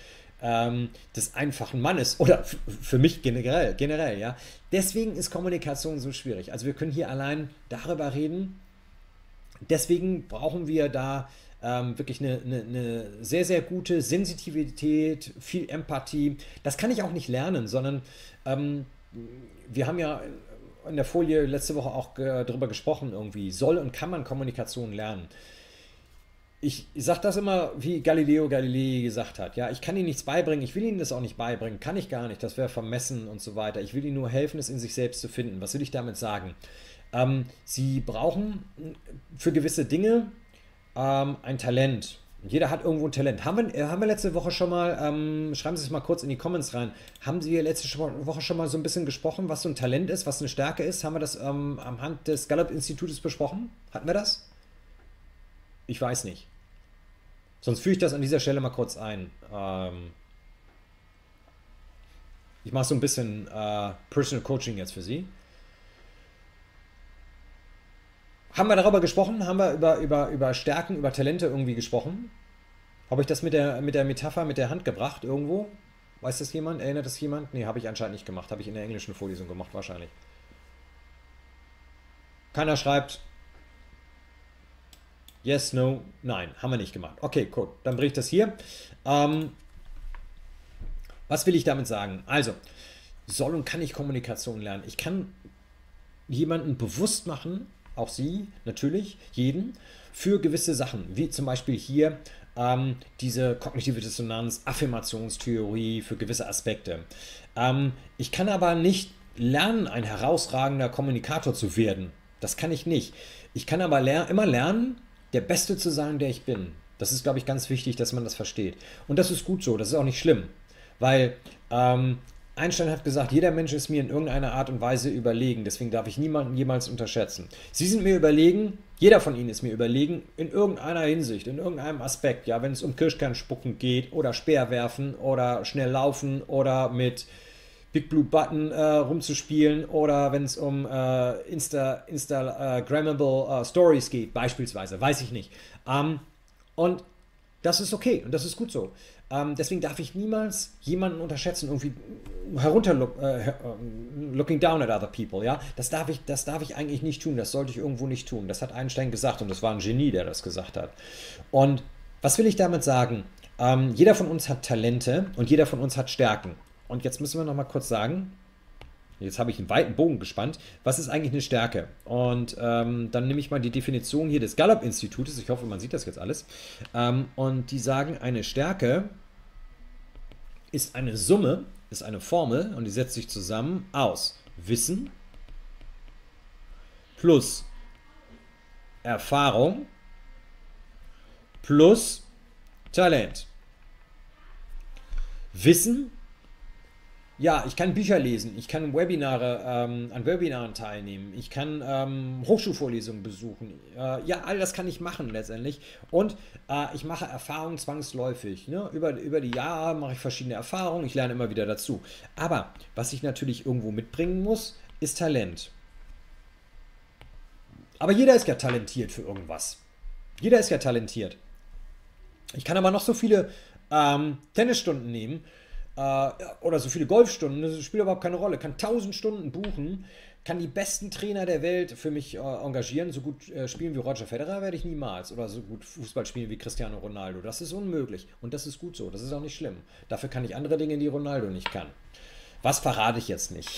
ähm, des einfachen Mannes oder für mich generell, generell, ja. Deswegen ist Kommunikation so schwierig. Also wir können hier allein darüber reden. Deswegen brauchen wir da ähm, wirklich eine, eine, eine sehr, sehr gute Sensitivität, viel Empathie. Das kann ich auch nicht lernen, sondern ähm, wir haben ja in der Folie letzte Woche auch äh, darüber gesprochen, irgendwie soll und kann man Kommunikation lernen. Ich sage das immer, wie Galileo Galilei gesagt hat. Ja, ich kann Ihnen nichts beibringen, ich will Ihnen das auch nicht beibringen, kann ich gar nicht, das wäre vermessen und so weiter. Ich will Ihnen nur helfen, es in sich selbst zu finden. Was will ich damit sagen? Ähm, Sie brauchen für gewisse Dinge ähm, ein Talent. Jeder hat irgendwo ein Talent. Haben wir, äh, haben wir letzte Woche schon mal, ähm, schreiben Sie es mal kurz in die Comments rein, haben Sie letzte Woche schon mal so ein bisschen gesprochen, was so ein Talent ist, was eine Stärke ist? Haben wir das ähm, am Hand des Gallup-Institutes besprochen? Hatten wir das? Ich weiß nicht. Sonst führe ich das an dieser Stelle mal kurz ein. Ähm, ich mache so ein bisschen äh, Personal Coaching jetzt für Sie. Haben wir darüber gesprochen? Haben wir über, über, über Stärken, über Talente irgendwie gesprochen? Habe ich das mit der, mit der Metapher, mit der Hand gebracht irgendwo? Weiß das jemand? Erinnert das jemand? Nee, habe ich anscheinend nicht gemacht. Habe ich in der englischen Vorlesung gemacht, wahrscheinlich. Keiner schreibt Yes, no, nein. Haben wir nicht gemacht. Okay, gut. Dann bringe ich das hier. Ähm, was will ich damit sagen? Also, soll und kann ich Kommunikation lernen? Ich kann jemanden bewusst machen, auch Sie natürlich, jeden, für gewisse Sachen, wie zum Beispiel hier ähm, diese kognitive Dissonanz, Affirmationstheorie für gewisse Aspekte. Ähm, ich kann aber nicht lernen, ein herausragender Kommunikator zu werden. Das kann ich nicht. Ich kann aber ler immer lernen, der Beste zu sein, der ich bin. Das ist, glaube ich, ganz wichtig, dass man das versteht. Und das ist gut so, das ist auch nicht schlimm, weil ähm, Einstein hat gesagt, jeder Mensch ist mir in irgendeiner Art und Weise überlegen, deswegen darf ich niemanden jemals unterschätzen. Sie sind mir überlegen, jeder von Ihnen ist mir überlegen, in irgendeiner Hinsicht, in irgendeinem Aspekt, ja, wenn es um Kirschkernspucken geht oder Speerwerfen oder schnell laufen oder mit Big Blue Button äh, rumzuspielen oder wenn es um äh, Insta, Instagrammable äh, Stories geht, beispielsweise, weiß ich nicht. Ähm, und das ist okay und das ist gut so. Ähm, deswegen darf ich niemals jemanden unterschätzen, irgendwie herunter look, äh, looking down at other people, ja. Das darf ich, das darf ich eigentlich nicht tun, das sollte ich irgendwo nicht tun. Das hat Einstein gesagt und das war ein Genie, der das gesagt hat. Und was will ich damit sagen? Ähm, jeder von uns hat Talente und jeder von uns hat Stärken. Und jetzt müssen wir noch mal kurz sagen, jetzt habe ich einen weiten Bogen gespannt, was ist eigentlich eine Stärke? Und ähm, dann nehme ich mal die Definition hier des Gallup-Institutes, ich hoffe, man sieht das jetzt alles, ähm, und die sagen, eine Stärke ist eine Summe, ist eine Formel und die setzt sich zusammen aus Wissen plus Erfahrung plus Talent. Wissen, ja, ich kann Bücher lesen, ich kann Webinare, ähm, an Webinaren teilnehmen, ich kann ähm, Hochschulvorlesungen besuchen. Äh, ja, all das kann ich machen letztendlich. Und äh, ich mache Erfahrungen zwangsläufig. Ne? Über, über die Jahre mache ich verschiedene Erfahrungen, ich lerne immer wieder dazu. Aber was ich natürlich irgendwo mitbringen muss, ist Talent. Aber jeder ist ja talentiert für irgendwas. Jeder ist ja talentiert. Ich kann aber noch so viele ähm, Tennisstunden nehmen, oder so viele Golfstunden, das spielt überhaupt keine Rolle, kann tausend Stunden buchen, kann die besten Trainer der Welt für mich äh, engagieren, so gut äh, spielen wie Roger Federer werde ich niemals oder so gut Fußball spielen wie Cristiano Ronaldo, das ist unmöglich und das ist gut so, das ist auch nicht schlimm. Dafür kann ich andere Dinge, die Ronaldo nicht kann. Was verrate ich jetzt nicht?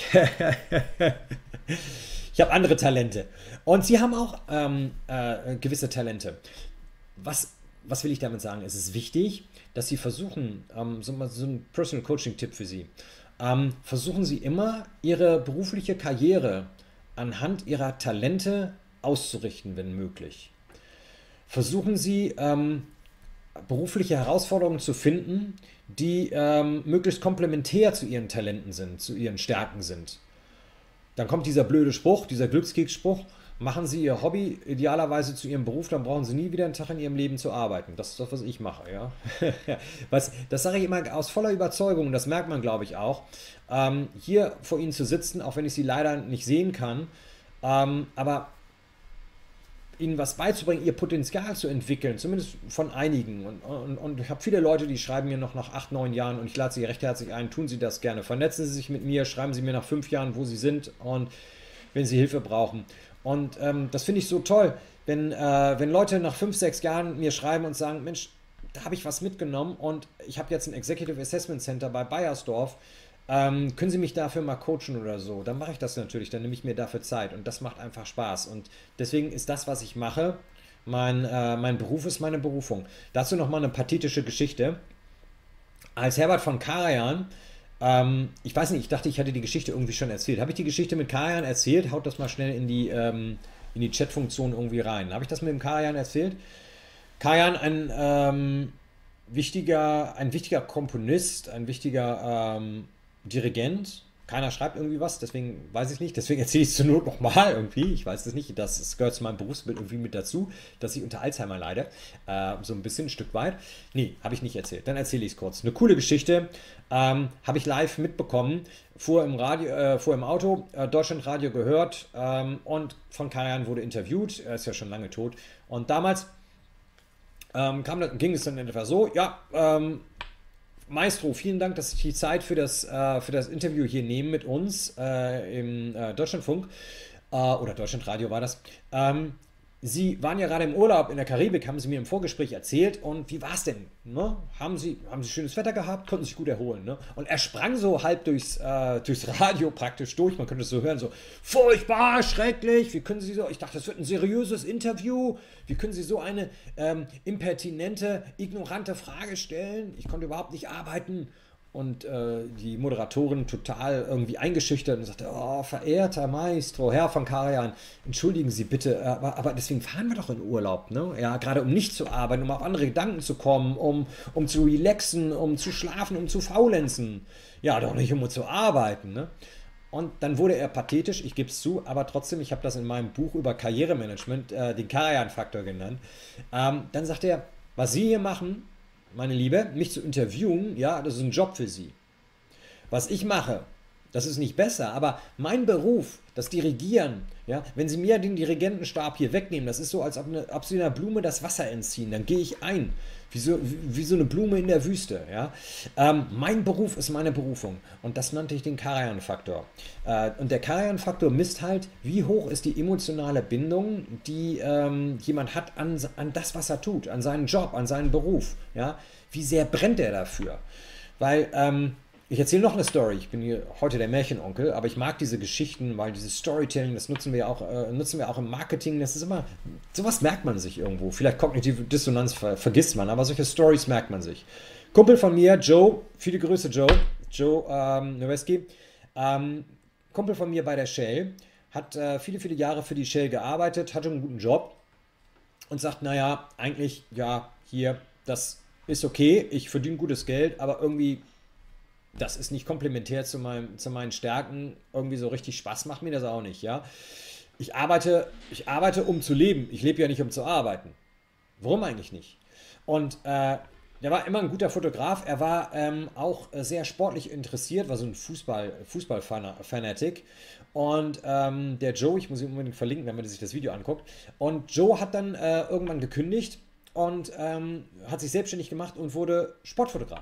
Ich habe andere Talente und Sie haben auch ähm, äh, gewisse Talente. Was Was will ich damit sagen? Es ist wichtig, dass Sie versuchen, ähm, so, so ein Personal Coaching-Tipp für Sie, ähm, versuchen Sie immer, Ihre berufliche Karriere anhand Ihrer Talente auszurichten, wenn möglich. Versuchen Sie, ähm, berufliche Herausforderungen zu finden, die ähm, möglichst komplementär zu Ihren Talenten sind, zu Ihren Stärken sind. Dann kommt dieser blöde Spruch, dieser Glückskeks-Spruch, machen Sie Ihr Hobby idealerweise zu Ihrem Beruf, dann brauchen Sie nie wieder einen Tag in Ihrem Leben zu arbeiten. Das ist das, was ich mache. Ja? was, das sage ich immer aus voller Überzeugung, das merkt man, glaube ich, auch. Ähm, hier vor Ihnen zu sitzen, auch wenn ich Sie leider nicht sehen kann. Ähm, aber ihnen was beizubringen, ihr Potenzial zu entwickeln, zumindest von einigen. Und, und, und ich habe viele Leute, die schreiben mir noch nach acht, neun Jahren und ich lade sie recht herzlich ein, tun sie das gerne. Vernetzen sie sich mit mir, schreiben sie mir nach fünf Jahren, wo sie sind und wenn sie Hilfe brauchen. Und ähm, das finde ich so toll, wenn, äh, wenn Leute nach fünf, sechs Jahren mir schreiben und sagen, Mensch, da habe ich was mitgenommen und ich habe jetzt ein Executive Assessment Center bei Bayersdorf. Ähm, können Sie mich dafür mal coachen oder so? Dann mache ich das natürlich, dann nehme ich mir dafür Zeit und das macht einfach Spaß. Und deswegen ist das, was ich mache, mein, äh, mein Beruf ist meine Berufung. Dazu nochmal eine pathetische Geschichte. Als Herbert von Karajan, ähm, ich weiß nicht, ich dachte, ich hätte die Geschichte irgendwie schon erzählt. Habe ich die Geschichte mit Karajan erzählt? Haut das mal schnell in die, ähm, in die Chat-Funktion irgendwie rein. Habe ich das mit dem Karajan erzählt? Karajan, ein ähm, wichtiger, ein wichtiger Komponist, ein wichtiger ähm, Dirigent. Keiner schreibt irgendwie was, deswegen weiß ich nicht. Deswegen erzähle ich es zur Not nochmal irgendwie. Ich weiß es nicht. Das, das gehört zu meinem Berufsbild irgendwie mit dazu, dass ich unter Alzheimer leide. Äh, so ein bisschen, ein Stück weit. Nee, habe ich nicht erzählt. Dann erzähle ich es kurz. Eine coole Geschichte. Ähm, habe ich live mitbekommen. Fuhr im, Radio, äh, fuhr im Auto, äh, Deutschlandradio gehört ähm, und von Karajan wurde interviewt. Er ist ja schon lange tot. Und damals ähm, kam, ging es dann etwa so, ja, ähm, Maestro, vielen Dank, dass Sie die Zeit für das, äh, für das Interview hier nehmen mit uns äh, im äh, Deutschlandfunk äh, oder Deutschlandradio war das. Ähm, Sie waren ja gerade im Urlaub in der Karibik, haben Sie mir im Vorgespräch erzählt. Und wie war es denn? Ne? Haben Sie, haben Sie schönes Wetter gehabt? Konnten sich gut erholen? Ne? Und er sprang so halb durchs, äh, durchs Radio praktisch durch. Man könnte es so hören, so furchtbar, schrecklich. Wie können Sie so, ich dachte, das wird ein seriöses Interview. Wie können Sie so eine ähm, impertinente, ignorante Frage stellen? Ich konnte überhaupt nicht arbeiten. Und äh, die Moderatorin total irgendwie eingeschüchtert und sagte, oh, verehrter Maestro, Herr von Karajan, entschuldigen Sie bitte, aber, aber deswegen fahren wir doch in Urlaub, ne? Ja, gerade um nicht zu arbeiten, um auf andere Gedanken zu kommen, um, um zu relaxen, um zu schlafen, um zu faulenzen. Ja, doch nicht um zu arbeiten, ne? Und dann wurde er pathetisch, ich gebe es zu, aber trotzdem, ich habe das in meinem Buch über Karrieremanagement, äh, den Karajan-Faktor genannt. Ähm, dann sagt er, was Sie hier machen, meine Liebe, mich zu interviewen, ja, das ist ein Job für Sie. Was ich mache, das ist nicht besser, aber mein Beruf, das Dirigieren, ja, wenn Sie mir den Dirigentenstab hier wegnehmen, das ist so, als ob, eine, ob Sie einer Blume das Wasser entziehen, dann gehe ich ein, wie so, wie, wie so eine Blume in der Wüste. Ja. Ähm, mein Beruf ist meine Berufung und das nannte ich den Karajan-Faktor. Äh, und der Karajan-Faktor misst halt, wie hoch ist die emotionale Bindung, die ähm, jemand hat an, an das, was er tut, an seinen Job, an seinen Beruf. Ja. Wie sehr brennt er dafür? Weil ähm, ich erzähle noch eine Story. Ich bin hier heute der Märchenonkel, aber ich mag diese Geschichten, weil dieses Storytelling, das nutzen wir ja auch, äh, nutzen wir auch im Marketing. Das ist immer, sowas merkt man sich irgendwo. Vielleicht kognitive Dissonanz ver vergisst man, aber solche Stories merkt man sich. Kumpel von mir, Joe, viele Grüße, Joe, Joe ähm, Noweski, ähm, Kumpel von mir bei der Shell, hat äh, viele, viele Jahre für die Shell gearbeitet, hatte einen guten Job und sagt, naja, eigentlich, ja, hier, das ist okay, ich verdiene gutes Geld, aber irgendwie das ist nicht komplementär zu, meinem, zu meinen Stärken. Irgendwie so richtig Spaß macht mir das auch nicht, ja. Ich arbeite, ich arbeite, um zu leben. Ich lebe ja nicht, um zu arbeiten. Warum eigentlich nicht? Und äh, der war immer ein guter Fotograf. Er war ähm, auch sehr sportlich interessiert, war so ein Fußball, Fußball-Fanatic. Und ähm, der Joe, ich muss ihn unbedingt verlinken, wenn man sich das Video anguckt. Und Joe hat dann äh, irgendwann gekündigt und ähm, hat sich selbstständig gemacht und wurde Sportfotograf.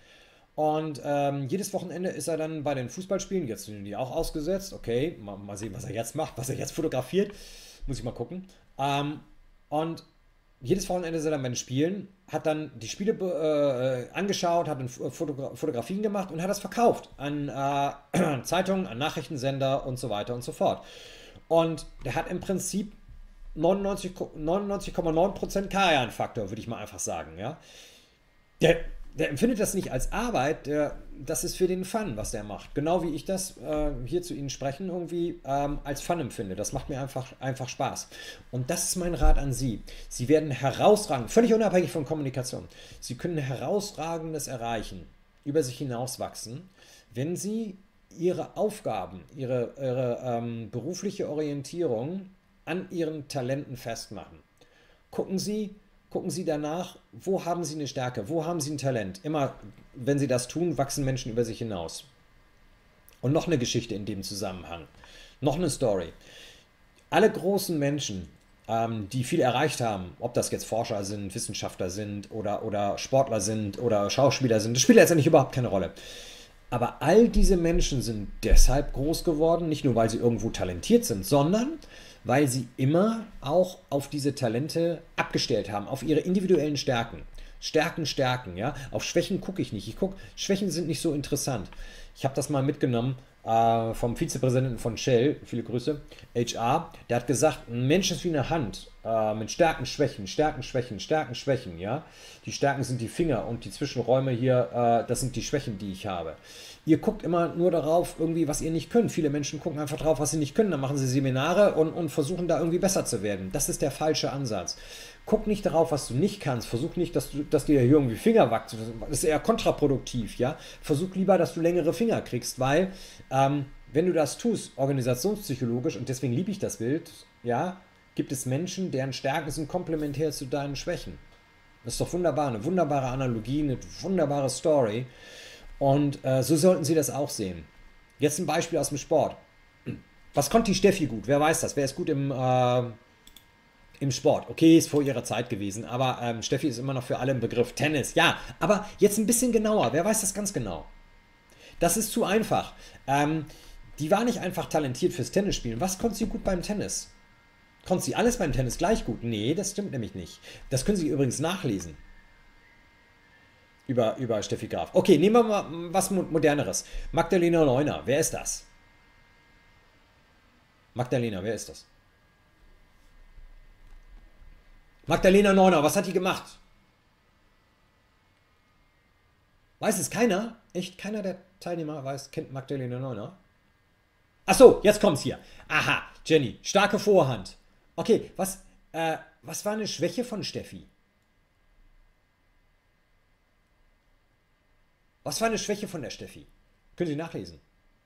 Und ähm, jedes Wochenende ist er dann bei den Fußballspielen, jetzt sind die auch ausgesetzt, okay, mal, mal sehen, was er jetzt macht, was er jetzt fotografiert, muss ich mal gucken. Ähm, und jedes Wochenende ist er dann bei den Spielen, hat dann die Spiele äh, angeschaut, hat dann Fotogra Fotografien gemacht und hat das verkauft an äh, Zeitungen, an Nachrichtensender und so weiter und so fort. Und der hat im Prinzip neunundneunzig Komma neun Prozent Karajan-Faktor, würde ich mal einfach sagen, ja. Der Der empfindet das nicht als Arbeit, der, das ist für den Fun, was der macht. Genau wie ich das äh, hier zu Ihnen sprechen irgendwie ähm, als Fun empfinde. Das macht mir einfach, einfach Spaß. Und das ist mein Rat an Sie. Sie werden herausragend, völlig unabhängig von Kommunikation, Sie können herausragendes erreichen, über sich hinauswachsen, wenn Sie Ihre Aufgaben, Ihre, Ihre ähm, berufliche Orientierung an Ihren Talenten festmachen. Gucken Sie, Gucken Sie danach, wo haben Sie eine Stärke, wo haben Sie ein Talent. Immer, wenn Sie das tun, wachsen Menschen über sich hinaus. Und noch eine Geschichte in dem Zusammenhang. Noch eine Story. Alle großen Menschen, ähm, die viel erreicht haben, ob das jetzt Forscher sind, Wissenschaftler sind oder, oder Sportler sind oder Schauspieler sind, das spielt letztendlich überhaupt keine Rolle. Aber all diese Menschen sind deshalb groß geworden, nicht nur weil sie irgendwo talentiert sind, sondern weil sie immer auch auf diese Talente abgestellt haben, auf ihre individuellen Stärken. Stärken, Stärken, ja. Auf Schwächen gucke ich nicht. Ich gucke, Schwächen sind nicht so interessant. Ich habe das mal mitgenommen äh, vom Vizepräsidenten von Shell, viele Grüße, H R, der hat gesagt, ein Mensch ist wie eine Hand äh, mit Stärken, Schwächen, Stärken, Schwächen, Stärken, Schwächen, ja. Die Stärken sind die Finger und die Zwischenräume hier, äh, das sind die Schwächen, die ich habe. Ihr guckt immer nur darauf, irgendwie, was ihr nicht könnt. Viele Menschen gucken einfach drauf, was sie nicht können. Dann machen sie Seminare und, und versuchen da irgendwie besser zu werden. Das ist der falsche Ansatz. Guck nicht darauf, was du nicht kannst. Versuch nicht, dass, du, dass dir hier irgendwie Finger wachsen. Das ist eher kontraproduktiv, ja. Versuch lieber, dass du längere Finger kriegst, weil ähm, wenn du das tust, organisationspsychologisch, und deswegen liebe ich das Bild, ja, gibt es Menschen, deren Stärken sind komplementär zu deinen Schwächen. Das ist doch wunderbar, eine wunderbare Analogie, eine wunderbare Story. Und äh, so sollten Sie das auch sehen. Jetzt ein Beispiel aus dem Sport. Was konnte die Steffi gut? Wer weiß das? Wer ist gut im, äh, im Sport? Okay, ist vor ihrer Zeit gewesen, aber ähm, Steffi ist immer noch für alle im Begriff. Tennis, ja. Aber jetzt ein bisschen genauer. Wer weiß das ganz genau? Das ist zu einfach. Ähm, die war nicht einfach talentiert fürs Tennisspielen. Was konnte sie gut beim Tennis? Konnte sie alles beim Tennis gleich gut? Nee, das stimmt nämlich nicht. Das können Sie übrigens nachlesen. Über, über Steffi Graf. Okay, nehmen wir mal was Moderneres. Magdalena Neuner, wer ist das? Magdalena, wer ist das? Magdalena Neuner, was hat die gemacht? Weiß es keiner? Echt? Keiner der Teilnehmer weiß, kennt Magdalena Neuner? Achso, jetzt kommt's hier. Aha, Jenny, starke Vorhand. Okay, was, äh, was war eine Schwäche von Steffi? Was war eine Schwäche von der Steffi? Können Sie nachlesen.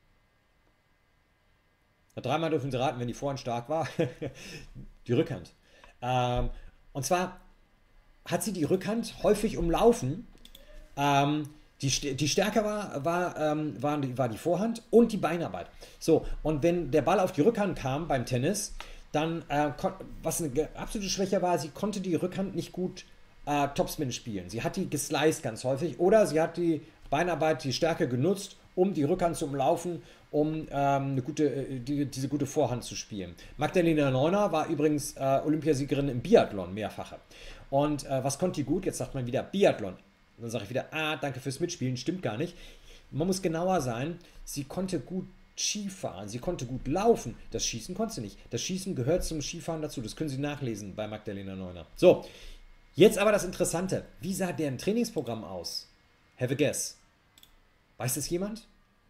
Dreimal dürfen Sie raten, wenn die Vorhand stark war. Die Rückhand. Ähm, und zwar hat sie die Rückhand häufig umlaufen. Ähm, die, die Stärke war, war, ähm, war, die, war die Vorhand und die Beinarbeit. So, und wenn der Ball auf die Rückhand kam beim Tennis, dann, äh, was eine absolute Schwäche war, sie konnte die Rückhand nicht gut äh, Topspin spielen. Sie hat die gesliced ganz häufig oder sie hat die Beinarbeit, die Stärke genutzt, um die Rückhand zu umlaufen, um ähm, eine gute, die, diese gute Vorhand zu spielen. Magdalena Neuner war übrigens äh, Olympiasiegerin im Biathlon, mehrfache. Und äh, was konnte die gut? Jetzt sagt man wieder Biathlon. Und dann sage ich wieder, ah, danke fürs Mitspielen, stimmt gar nicht. Man muss genauer sein, sie konnte gut Skifahren, sie konnte gut laufen. Das Schießen konnte sie nicht. Das Schießen gehört zum Skifahren dazu. Das können Sie nachlesen bei Magdalena Neuner. So, jetzt aber das Interessante. Wie sah deren Trainingsprogramm aus? Have a guess. Weiß das jemand?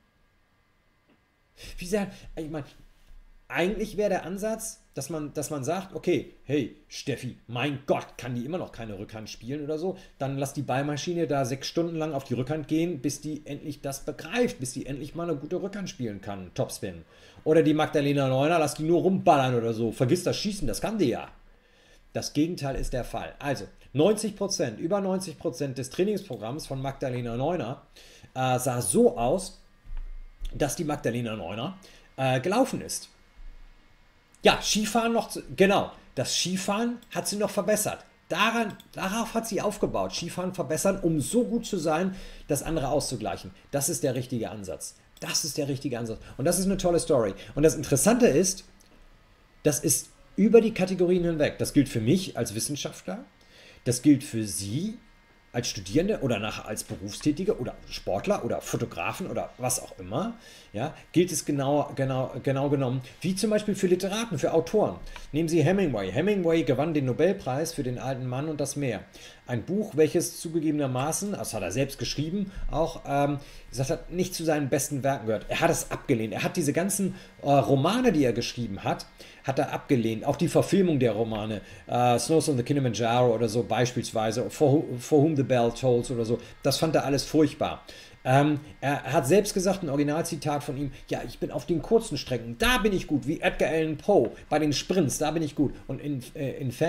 Wie gesagt, ich meine, eigentlich wäre der Ansatz, dass man, dass man sagt, okay, hey, Steffi, mein Gott, kann die immer noch keine Rückhand spielen oder so, dann lass die Ballmaschine da sechs Stunden lang auf die Rückhand gehen, bis die endlich das begreift, bis die endlich mal eine gute Rückhand spielen kann, Topspin. Oder die Magdalena Neuner, lass die nur rumballern oder so, vergiss das Schießen, das kann die ja. Das Gegenteil ist der Fall. Also, neunzig Prozent, über neunzig Prozent des Trainingsprogramms von Magdalena Neuner äh, sah so aus, dass die Magdalena Neuner äh, gelaufen ist. Ja, Skifahren noch, zu, genau, das Skifahren hat sie noch verbessert. Daran, darauf hat sie aufgebaut, Skifahren verbessern, um so gut zu sein, das andere auszugleichen. Das ist der richtige Ansatz. Das ist der richtige Ansatz. Und das ist eine tolle Story. Und das Interessante ist, das ist über die Kategorien hinweg. Das gilt für mich als Wissenschaftler, das gilt für Sie als Studierende oder nachher als Berufstätige oder Sportler oder Fotografen oder was auch immer, ja, gilt es genau, genau, genau genommen, wie zum Beispiel für Literaten, für Autoren. Nehmen Sie Hemingway. Hemingway gewann den Nobelpreis für den alten Mann und das Meer. Ein Buch, welches zugegebenermaßen, das hat er selbst geschrieben, auch ähm, gesagt hat, nicht zu seinen besten Werken gehört. Er hat es abgelehnt. Er hat diese ganzen äh, Romane, die er geschrieben hat, hat er abgelehnt. Auch die Verfilmung der Romane, äh, Snows on the Kilimanjaro oder so beispielsweise, For, For Whom the Bell Tolls oder so, das fand er alles furchtbar. Ähm, er hat selbst gesagt, ein Originalzitat von ihm, ja, ich bin auf den kurzen Strecken, da bin ich gut, wie Edgar Allan Poe, bei den Sprints, da bin ich gut. Und in, äh, in fact,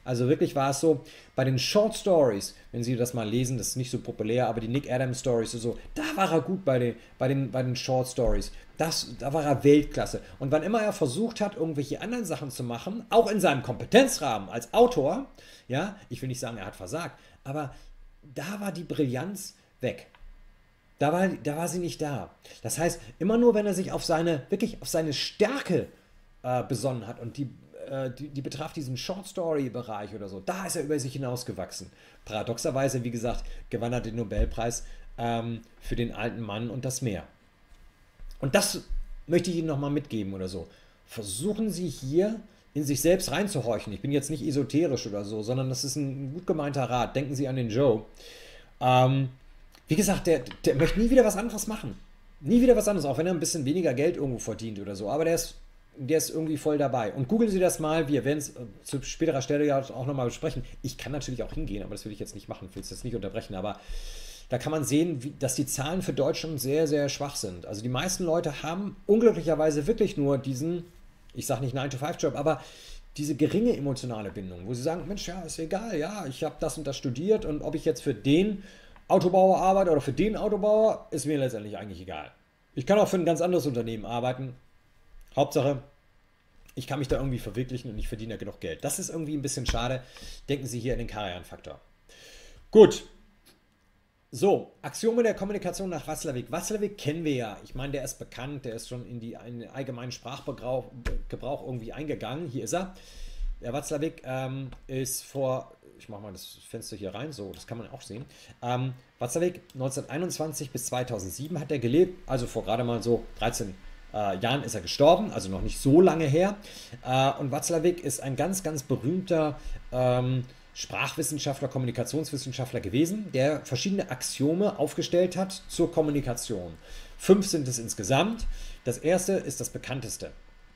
Also wirklich war es so, bei den Short Stories, wenn Sie das mal lesen, das ist nicht so populär, aber die Nick Adams Stories und so, da war er gut bei den, bei den, bei den Short Stories. Das, da war er Weltklasse. Und wann immer er versucht hat, irgendwelche anderen Sachen zu machen, auch in seinem Kompetenzrahmen als Autor, ja, ich will nicht sagen, er hat versagt, aber da war die Brillanz weg. Da war, da war sie nicht da. Das heißt, immer nur, wenn er sich auf seine, wirklich auf seine Stärke äh, besonnen hat und die, äh, die, die betraf diesen Short-Story-Bereich oder so, da ist er über sich hinausgewachsen. Paradoxerweise, wie gesagt, gewann er den Nobelpreis ähm, für den alten Mann und das Meer. Und das möchte ich Ihnen nochmal mitgeben oder so. Versuchen Sie hier in sich selbst reinzuhorchen. Ich bin jetzt nicht esoterisch oder so, sondern das ist ein gut gemeinter Rat. Denken Sie an den Joe. Ähm, Wie gesagt, der, der möchte nie wieder was anderes machen. Nie wieder was anderes, auch wenn er ein bisschen weniger Geld irgendwo verdient oder so. Aber der ist, der ist irgendwie voll dabei. Und googeln Sie das mal, wir werden es zu späterer Stelle ja auch nochmal besprechen. Ich kann natürlich auch hingehen, aber das will ich jetzt nicht machen, ich will es jetzt nicht unterbrechen. Aber da kann man sehen, wie, dass die Zahlen für Deutschland sehr, sehr schwach sind. Also die meisten Leute haben unglücklicherweise wirklich nur diesen, ich sage nicht nine to five Job, aber diese geringe emotionale Bindung, wo sie sagen, Mensch, ja, ist egal, ja, ich habe das und das studiert und ob ich jetzt für den Autobauer arbeite oder für den Autobauer, ist mir letztendlich eigentlich egal. Ich kann auch für ein ganz anderes Unternehmen arbeiten. Hauptsache, ich kann mich da irgendwie verwirklichen und ich verdiene ja genug Geld. Das ist irgendwie ein bisschen schade. Denken Sie hier in den Karajan-Faktor. Gut. So, Axiome der Kommunikation nach Watzlawick. Watzlawick kennen wir ja. Ich meine, der ist bekannt, der ist schon in, die, in den allgemeinen Sprachgebrauch Gebrauch irgendwie eingegangen. Hier ist er. Der Watzlawick ähm, ist vor, ich mache mal das Fenster hier rein, so, das kann man auch sehen. Ähm, Watzlawick neunzehnhunderteinundzwanzig bis zweitausendsieben hat er gelebt, also vor gerade mal so dreizehn äh, Jahren ist er gestorben, also noch nicht so lange her. Äh, und Watzlawick ist ein ganz, ganz berühmter ähm, Sprachwissenschaftler, Kommunikationswissenschaftler gewesen, der verschiedene Axiome aufgestellt hat zur Kommunikation. Fünf sind es insgesamt. Das erste ist das bekannteste.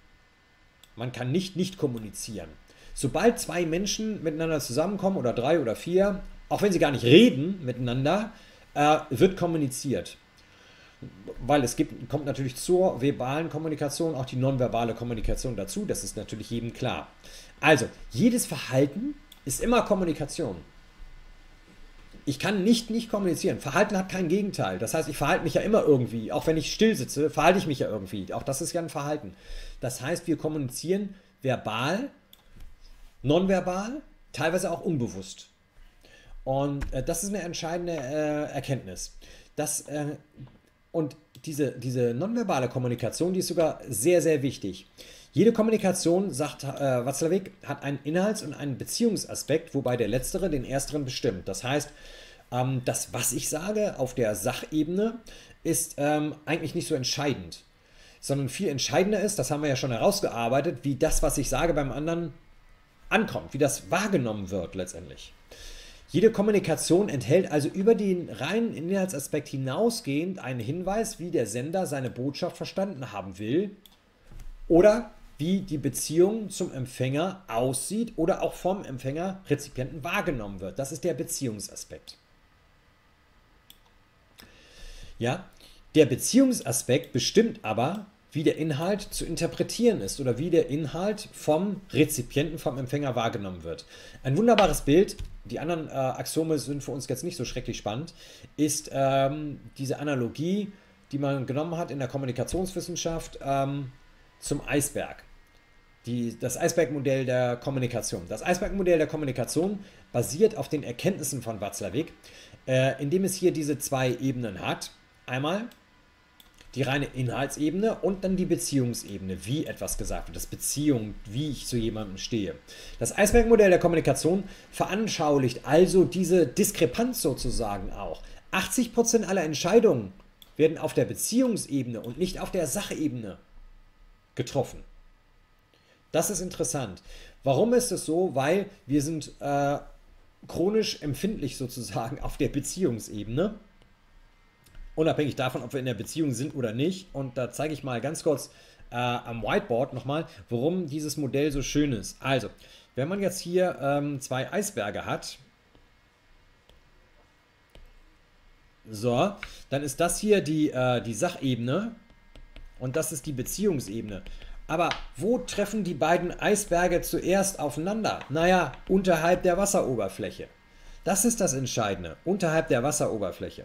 Man kann nicht nicht kommunizieren. Sobald zwei Menschen miteinander zusammenkommen oder drei oder vier, auch wenn sie gar nicht reden miteinander, äh, wird kommuniziert. Weil es gibt, kommt natürlich zur verbalen Kommunikation auch die nonverbale Kommunikation dazu. Das ist natürlich jedem klar. Also, jedes Verhalten ist immer Kommunikation. Ich kann nicht nicht kommunizieren. Verhalten hat kein Gegenteil. Das heißt, ich verhalte mich ja immer irgendwie. Auch wenn ich still sitze, verhalte ich mich ja irgendwie. Auch das ist ja ein Verhalten. Das heißt, wir kommunizieren verbal, nonverbal, teilweise auch unbewusst. Und äh, das ist eine entscheidende äh, Erkenntnis. Das, äh, und diese, diese nonverbale Kommunikation, die ist sogar sehr, sehr wichtig. Jede Kommunikation, sagt äh, Watzlawick, hat einen Inhalts- und einen Beziehungsaspekt, wobei der letztere den ersteren bestimmt. Das heißt, ähm, das, was ich sage auf der Sachebene, ist ähm, eigentlich nicht so entscheidend, sondern viel entscheidender ist, das haben wir ja schon herausgearbeitet, wie das, was ich sage, beim anderen ankommt, wie das wahrgenommen wird letztendlich. Jede Kommunikation enthält also über den reinen Inhaltsaspekt hinausgehend einen Hinweis, wie der Sender seine Botschaft verstanden haben will oder wie die Beziehung zum Empfänger aussieht oder auch vom Empfänger, Rezipienten wahrgenommen wird. Das ist der Beziehungsaspekt. Ja, der Beziehungsaspekt bestimmt aber, wie der Inhalt zu interpretieren ist oder wie der Inhalt vom Rezipienten, vom Empfänger wahrgenommen wird. Ein wunderbares Bild, die anderen äh, Axiome sind für uns jetzt nicht so schrecklich spannend, ist ähm, diese Analogie, die man genommen hat in der Kommunikationswissenschaft ähm, zum Eisberg. Die, das Eisbergmodell der Kommunikation. Das Eisbergmodell der Kommunikation basiert auf den Erkenntnissen von Watzlawick, äh, indem es hier diese zwei Ebenen hat. Einmal die reine Inhaltsebene und dann die Beziehungsebene, wie etwas gesagt wird, das Beziehung, wie ich zu jemandem stehe. Das Eisbergmodell der Kommunikation veranschaulicht also diese Diskrepanz sozusagen auch. achtzig Prozent aller Entscheidungen werden auf der Beziehungsebene und nicht auf der Sachebene getroffen. Das ist interessant. Warum ist es so? Weil wir sind äh, chronisch empfindlich sozusagen auf der Beziehungsebene. Unabhängig davon, ob wir in der Beziehung sind oder nicht. Und da zeige ich mal ganz kurz äh, am Whiteboard nochmal, warum dieses Modell so schön ist. Also, wenn man jetzt hier ähm, zwei Eisberge hat, so, dann ist das hier die, äh, die Sachebene und das ist die Beziehungsebene. Aber wo treffen die beiden Eisberge zuerst aufeinander? Naja, unterhalb der Wasseroberfläche. Das ist das Entscheidende, unterhalb der Wasseroberfläche.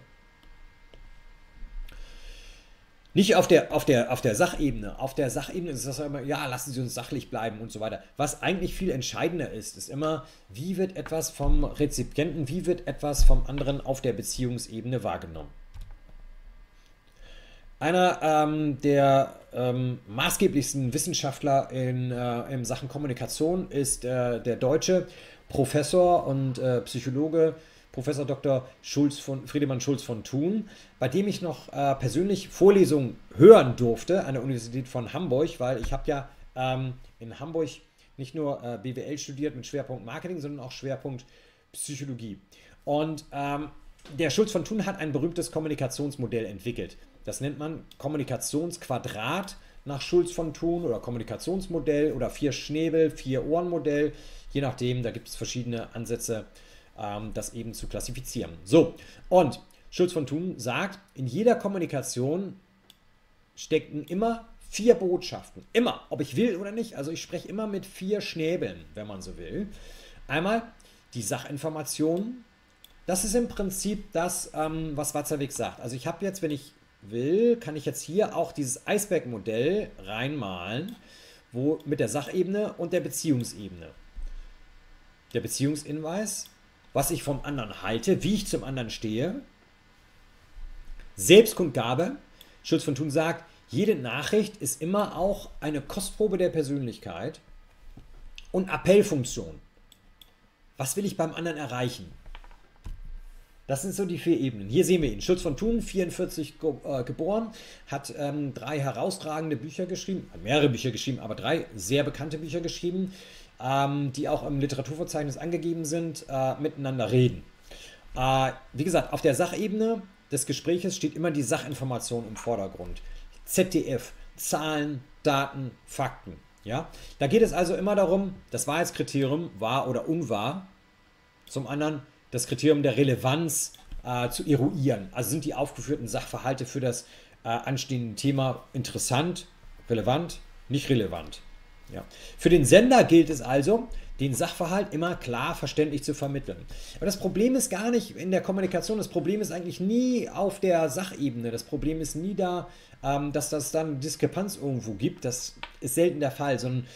Nicht auf der, auf der, auf der Sachebene. Auf der Sachebene ist das immer, ja, lassen Sie uns sachlich bleiben und so weiter. Was eigentlich viel entscheidender ist, ist immer, wie wird etwas vom Rezipienten, wie wird etwas vom anderen auf der Beziehungsebene wahrgenommen. Einer ähm, der ähm, maßgeblichsten Wissenschaftler in, äh, in Sachen Kommunikation ist äh, der deutsche Professor und äh, Psychologe Professor Doktor Schulz von, Friedemann Schulz von Thun, bei dem ich noch äh, persönlich Vorlesungen hören durfte an der Universität von Hamburg, weil ich habe ja ähm, in Hamburg nicht nur äh, B W L studiert mit Schwerpunkt Marketing, sondern auch Schwerpunkt Psychologie. Und ähm, der Schulz von Thun hat ein berühmtes Kommunikationsmodell entwickelt. Das nennt man Kommunikationsquadrat nach Schulz von Thun oder Kommunikationsmodell oder Vier-Schnäbel, Vier-Ohren-Modell, je nachdem, da gibt es verschiedene Ansätze, das eben zu klassifizieren. So, und Schulz von Thun sagt, in jeder Kommunikation stecken immer vier Botschaften. Immer, ob ich will oder nicht. Also ich spreche immer mit vier Schnäbeln, wenn man so will. Einmal die Sachinformation. Das ist im Prinzip das, was Watzlawick sagt. Also ich habe jetzt, wenn ich will, kann ich jetzt hier auch dieses Eisbergmodell reinmalen, wo mit der Sachebene und der Beziehungsebene. Der Beziehungsinweis, was ich vom anderen halte, wie ich zum anderen stehe. Selbstkundgabe. Schulz von Thun sagt, jede Nachricht ist immer auch eine Kostprobe der Persönlichkeit. Und Appellfunktion. Was will ich beim anderen erreichen? Das sind so die vier Ebenen. Hier sehen wir ihn. Schulz von Thun, vierundvierzig ge äh, geboren, hat ähm, drei herausragende Bücher geschrieben, hat mehrere Bücher geschrieben, aber drei sehr bekannte Bücher geschrieben, ähm, die auch im Literaturverzeichnis angegeben sind, äh, miteinander reden. Äh, wie gesagt, auf der Sachebene des Gespräches steht immer die Sachinformation im Vordergrund. Z D F, Zahlen, Daten, Fakten. Ja? Da geht es also immer darum, das Wahrheitskriterium, wahr oder unwahr, zum anderen das Kriterium der Relevanz äh, zu eruieren. Also sind die aufgeführten Sachverhalte für das äh, anstehende Thema interessant, relevant, nicht relevant. Ja. Für den Sender gilt es also, den Sachverhalt immer klar verständlich zu vermitteln. Aber das Problem ist gar nicht in der Kommunikation, das Problem ist eigentlich nie auf der Sachebene. Das Problem ist nie da, ähm, dass das dann Diskrepanz irgendwo gibt. Das ist selten der Fall, sondern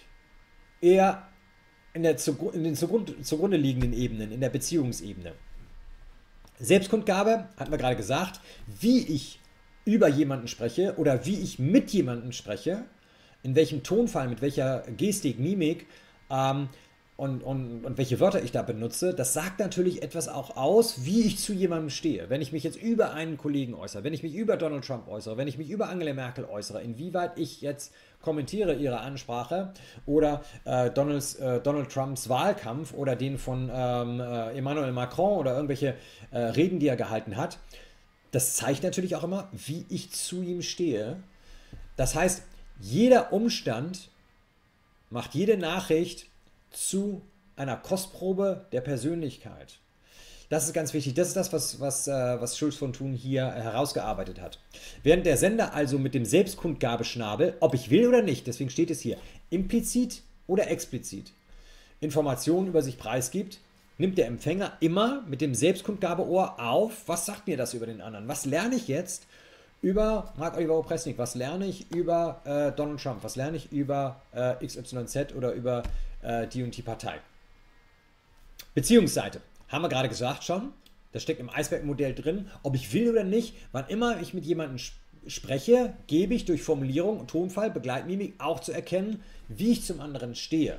eher in, der, in den zugrunde, zugrunde liegenden Ebenen, in der Beziehungsebene. Selbstkundgabe, hatten wir gerade gesagt, wie ich über jemanden spreche oder wie ich mit jemandem spreche, in welchem Tonfall, mit welcher Gestik, Mimik ähm, und, und, und welche Wörter ich da benutze, das sagt natürlich etwas auch aus, wie ich zu jemandem stehe. Wenn ich mich jetzt über einen Kollegen äußere, wenn ich mich über Donald Trump äußere, wenn ich mich über Angela Merkel äußere, inwieweit ich jetzt kommentiere ihre Ansprache oder äh, Donalds, äh, Donald Trumps Wahlkampf oder den von ähm, äh, Emmanuel Macron oder irgendwelche äh, Reden, die er gehalten hat, das zeigt natürlich auch immer, wie ich zu ihm stehe. Das heißt, jeder Umstand macht jede Nachricht zu einer Kostprobe der Persönlichkeit. Das ist ganz wichtig. Das ist das, was, was, äh, was Schulz von Thun hier äh, herausgearbeitet hat. Während der Sender also mit dem Selbstkundgabeschnabel, ob ich will oder nicht, deswegen steht es hier, implizit oder explizit, Informationen über sich preisgibt, nimmt der Empfänger immer mit dem Selbstkundgabeohr auf, was sagt mir das über den anderen? Was lerne ich jetzt über Marc-Oliver Opresnik? Was lerne ich über äh, Donald Trump? Was lerne ich über äh, X Y Z oder über äh, die und die Partei? Beziehungsseite. Haben wir gerade gesagt schon, das steckt im Eisbergmodell drin, ob ich will oder nicht, wann immer ich mit jemandem spreche, gebe ich durch Formulierung, Tonfall, Begleitmimik auch zu erkennen, wie ich zum anderen stehe.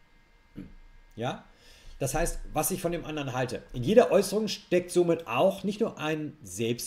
Ja? Das heißt, was ich von dem anderen halte. In jeder Äußerung steckt somit auch nicht nur ein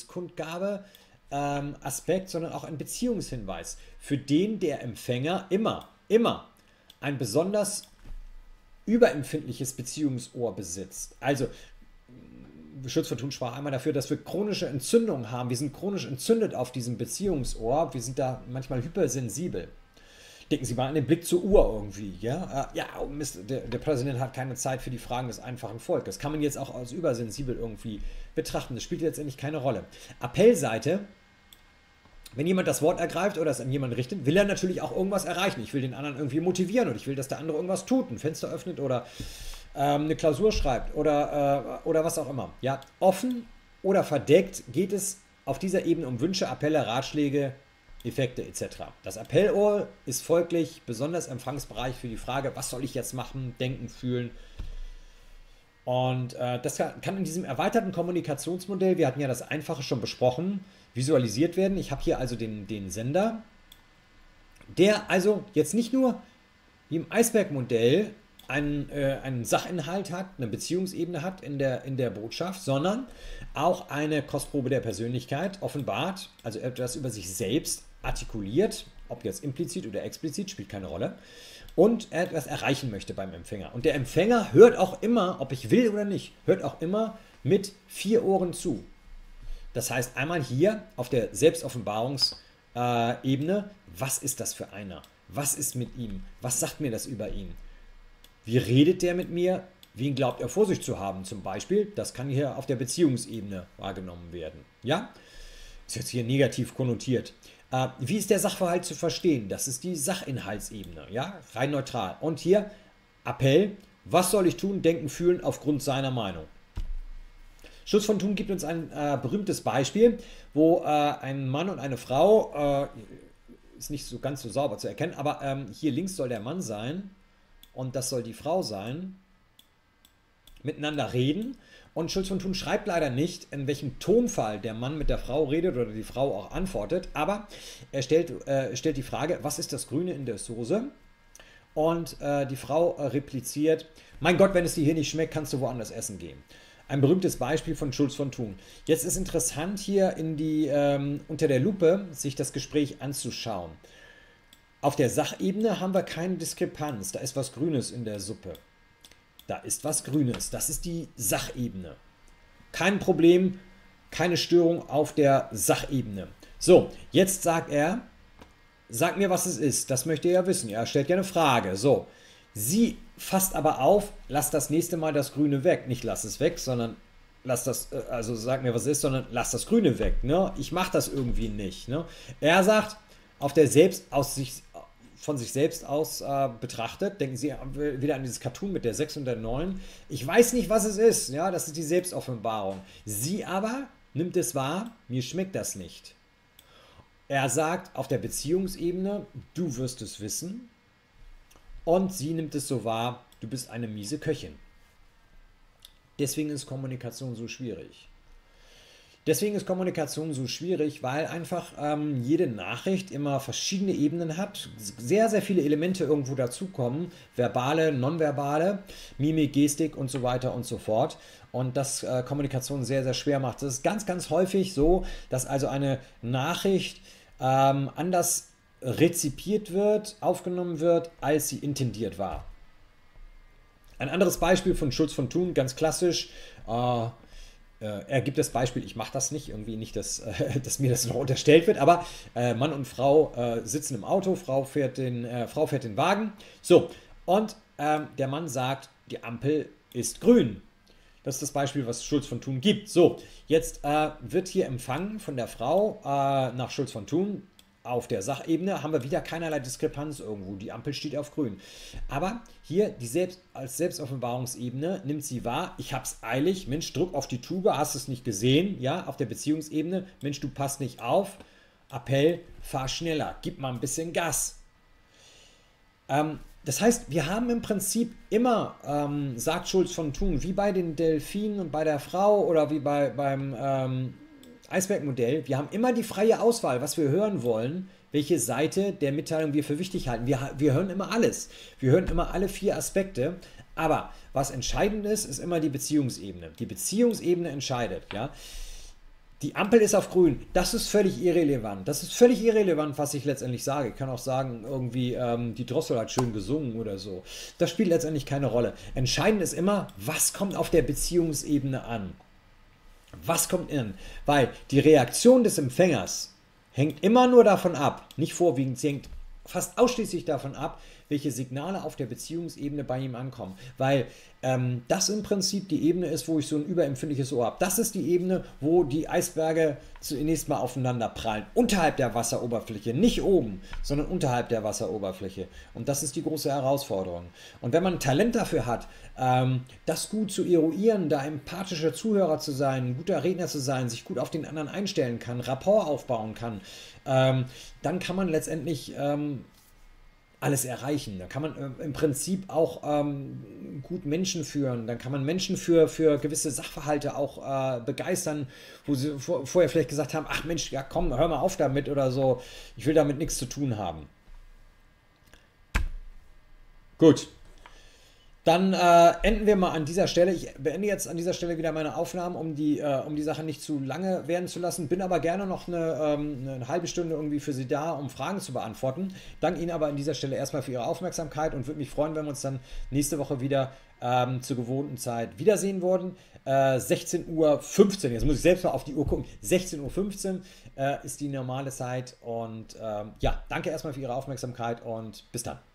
Selbstkundgabe-Aspekt, sondern auch ein Beziehungshinweis, für den der Empfänger immer, immer ein besonders überempfindliches Beziehungsohr besitzt. Also, Schulz von Thun sprach einmal dafür, dass wir chronische Entzündungen haben. Wir sind chronisch entzündet auf diesem Beziehungsohr. Wir sind da manchmal hypersensibel. Denken Sie mal an den Blick zur Uhr irgendwie. Ja, ja oh Mist, der, der Präsident hat keine Zeit für die Fragen des einfachen Volkes. Das kann man jetzt auch als übersensibel irgendwie betrachten. Das spielt letztendlich keine Rolle. Appellseite. Wenn jemand das Wort ergreift oder es an jemanden richtet, will er natürlich auch irgendwas erreichen. Ich will den anderen irgendwie motivieren und ich will, dass der andere irgendwas tut, ein Fenster öffnet oder ähm, eine Klausur schreibt oder, äh, oder was auch immer. Ja, offen oder verdeckt geht es auf dieser Ebene um Wünsche, Appelle, Ratschläge, Effekte et cetera. Das Appellohr ist folglich besonders Empfangsbereich für die Frage, was soll ich jetzt machen, denken, fühlen. Und äh, das kann in diesem erweiterten Kommunikationsmodell, wir hatten ja das Einfache schon besprochen, visualisiert werden. Ich habe hier also den, den Sender, der also jetzt nicht nur wie im Eisbergmodell einen, äh, einen Sachinhalt hat, eine Beziehungsebene hat in der, in der Botschaft, sondern auch eine Kostprobe der Persönlichkeit offenbart, also etwas über sich selbst artikuliert, ob jetzt implizit oder explizit, spielt keine Rolle, und er etwas erreichen möchte beim Empfänger. Und der Empfänger hört auch immer, ob ich will oder nicht, hört auch immer mit vier Ohren zu. Das heißt, einmal hier auf der Selbstoffenbarungsebene, was ist das für einer? Was ist mit ihm? Was sagt mir das über ihn? Wie redet der mit mir? Wen glaubt er vor sich zu haben? Zum Beispiel, das kann hier auf der Beziehungsebene wahrgenommen werden. Ja? Ist jetzt hier negativ konnotiert. Äh, wie ist der Sachverhalt zu verstehen? Das ist die Sachinhaltsebene. Ja? Rein neutral. Und hier Appell. Was soll ich tun, denken, fühlen aufgrund seiner Meinung? Schulz von Thun gibt uns ein äh, berühmtes Beispiel, wo äh, ein Mann und eine Frau, äh, ist nicht so ganz so sauber zu erkennen, aber ähm, hier links soll der Mann sein und das soll die Frau sein, miteinander reden. Und Schulz von Thun schreibt leider nicht, in welchem Tonfall der Mann mit der Frau redet oder die Frau auch antwortet, aber er stellt, äh, stellt die Frage, was ist das Grüne in der Soße? Und äh, die Frau äh, repliziert, mein Gott, wenn es dir hier nicht schmeckt, kannst du woanders essen gehen. Ein berühmtes Beispiel von Schulz von Thun. Jetzt ist interessant hier in die, ähm, unter der Lupe sich das Gespräch anzuschauen. Auf der Sachebene haben wir keine Diskrepanz. Da ist was Grünes in der Suppe. Da ist was Grünes. Das ist die Sachebene. Kein Problem, keine Störung auf der Sachebene. So, jetzt sagt er, sag mir, was es ist. Das möchte er ja wissen. Er stellt ja eine Frage. So. Sie fasst aber auf, lass das nächste Mal das Grüne weg. Nicht lass es weg, sondern lass das, also sag mir, was es ist, sondern lass das Grüne weg. Ne? Ich mache das irgendwie nicht. Ne? Er sagt, auf der Selbst, aus sich, von sich selbst aus äh, betrachtet, denken Sie wieder an dieses Cartoon mit der sechs und der neun. Ich weiß nicht, was es ist. Ja, das ist die Selbstoffenbarung. Sie aber nimmt es wahr, mir schmeckt das nicht. Er sagt auf der Beziehungsebene, du wirst es wissen. Und sie nimmt es so wahr, du bist eine miese Köchin. Deswegen ist Kommunikation so schwierig. Deswegen ist Kommunikation so schwierig, weil einfach ähm, jede Nachricht immer verschiedene Ebenen hat, sehr, sehr viele Elemente irgendwo dazukommen, verbale, nonverbale, Mimik, Gestik und so weiter und so fort. Und das äh, Kommunikation sehr, sehr schwer macht. Das ist ganz, ganz häufig so, dass also eine Nachricht ähm, anders rezipiert wird, aufgenommen wird, als sie intendiert war. Ein anderes Beispiel von Schulz von Thun, ganz klassisch, äh, äh, er gibt das Beispiel, ich mache das nicht, irgendwie nicht, dass, äh, dass mir das noch unterstellt wird, aber äh, Mann und Frau äh, sitzen im Auto, Frau fährt den, äh, Frau fährt den Wagen, so, und äh, der Mann sagt, die Ampel ist grün. Das ist das Beispiel, was Schulz von Thun gibt. So, jetzt äh, wird hier empfangen von der Frau äh, nach Schulz von Thun. Auf der Sachebene haben wir wieder keinerlei Diskrepanz irgendwo. Die Ampel steht auf grün. Aber hier die Selbst, als Selbstoffenbarungsebene nimmt sie wahr, ich hab's eilig, Mensch, drück auf die Tube, hast es nicht gesehen, ja, auf der Beziehungsebene, Mensch, du passt nicht auf, Appell, fahr schneller, gib mal ein bisschen Gas. Ähm, das heißt, wir haben im Prinzip immer, ähm, sagt Schulz von Thun, wie bei den Delfinen und bei der Frau oder wie bei, beim ähm, Eisbergmodell, wir haben immer die freie Auswahl, was wir hören wollen, welche Seite der Mitteilung wir für wichtig halten. Wir, wir hören immer alles. Wir hören immer alle vier Aspekte. Aber was entscheidend ist, ist immer die Beziehungsebene. Die Beziehungsebene entscheidet. Ja? Die Ampel ist auf grün. Das ist völlig irrelevant. Das ist völlig irrelevant, was ich letztendlich sage. Ich kann auch sagen, irgendwie ähm, die Drossel hat schön gesungen oder so. Das spielt letztendlich keine Rolle. Entscheidend ist immer, was kommt auf der Beziehungsebene an. Was kommt in? Weil die Reaktion des Empfängers hängt immer nur davon ab, nicht vorwiegend, sie hängt fast ausschließlich davon ab, welche Signale auf der Beziehungsebene bei ihm ankommen. Weil ähm, das im Prinzip die Ebene ist, wo ich so ein überempfindliches Ohr habe. Das ist die Ebene, wo die Eisberge zunächst mal aufeinander prallen. Unterhalb der Wasseroberfläche, nicht oben, sondern unterhalb der Wasseroberfläche. Und das ist die große Herausforderung. Und wenn man ein Talent dafür hat, ähm, das gut zu eruieren, da empathischer Zuhörer zu sein, ein guter Redner zu sein, sich gut auf den anderen einstellen kann, Rapport aufbauen kann, ähm, dann kann man letztendlich ähm, alles erreichen. Da kann man äh, im Prinzip auch ähm, gut Menschen führen. Dann kann man Menschen für, für gewisse Sachverhalte auch äh, begeistern, wo sie vor, vorher vielleicht gesagt haben, ach Mensch, ja komm, hör mal auf damit oder so. Ich will damit nichts zu tun haben. Gut. Dann äh, enden wir mal an dieser Stelle. Ich beende jetzt an dieser Stelle wieder meine Aufnahmen, um die, äh, um die Sache nicht zu lange werden zu lassen. Bin aber gerne noch eine, ähm, eine halbe Stunde irgendwie für Sie da, um Fragen zu beantworten. Danke Ihnen aber an dieser Stelle erstmal für Ihre Aufmerksamkeit und würde mich freuen, wenn wir uns dann nächste Woche wieder ähm, zur gewohnten Zeit wiedersehen würden. Äh, sechzehn Uhr fünfzehn, jetzt muss ich selbst mal auf die Uhr gucken. sechzehn Uhr fünfzehn äh, ist die normale Zeit. Und ähm, ja, danke erstmal für Ihre Aufmerksamkeit und bis dann.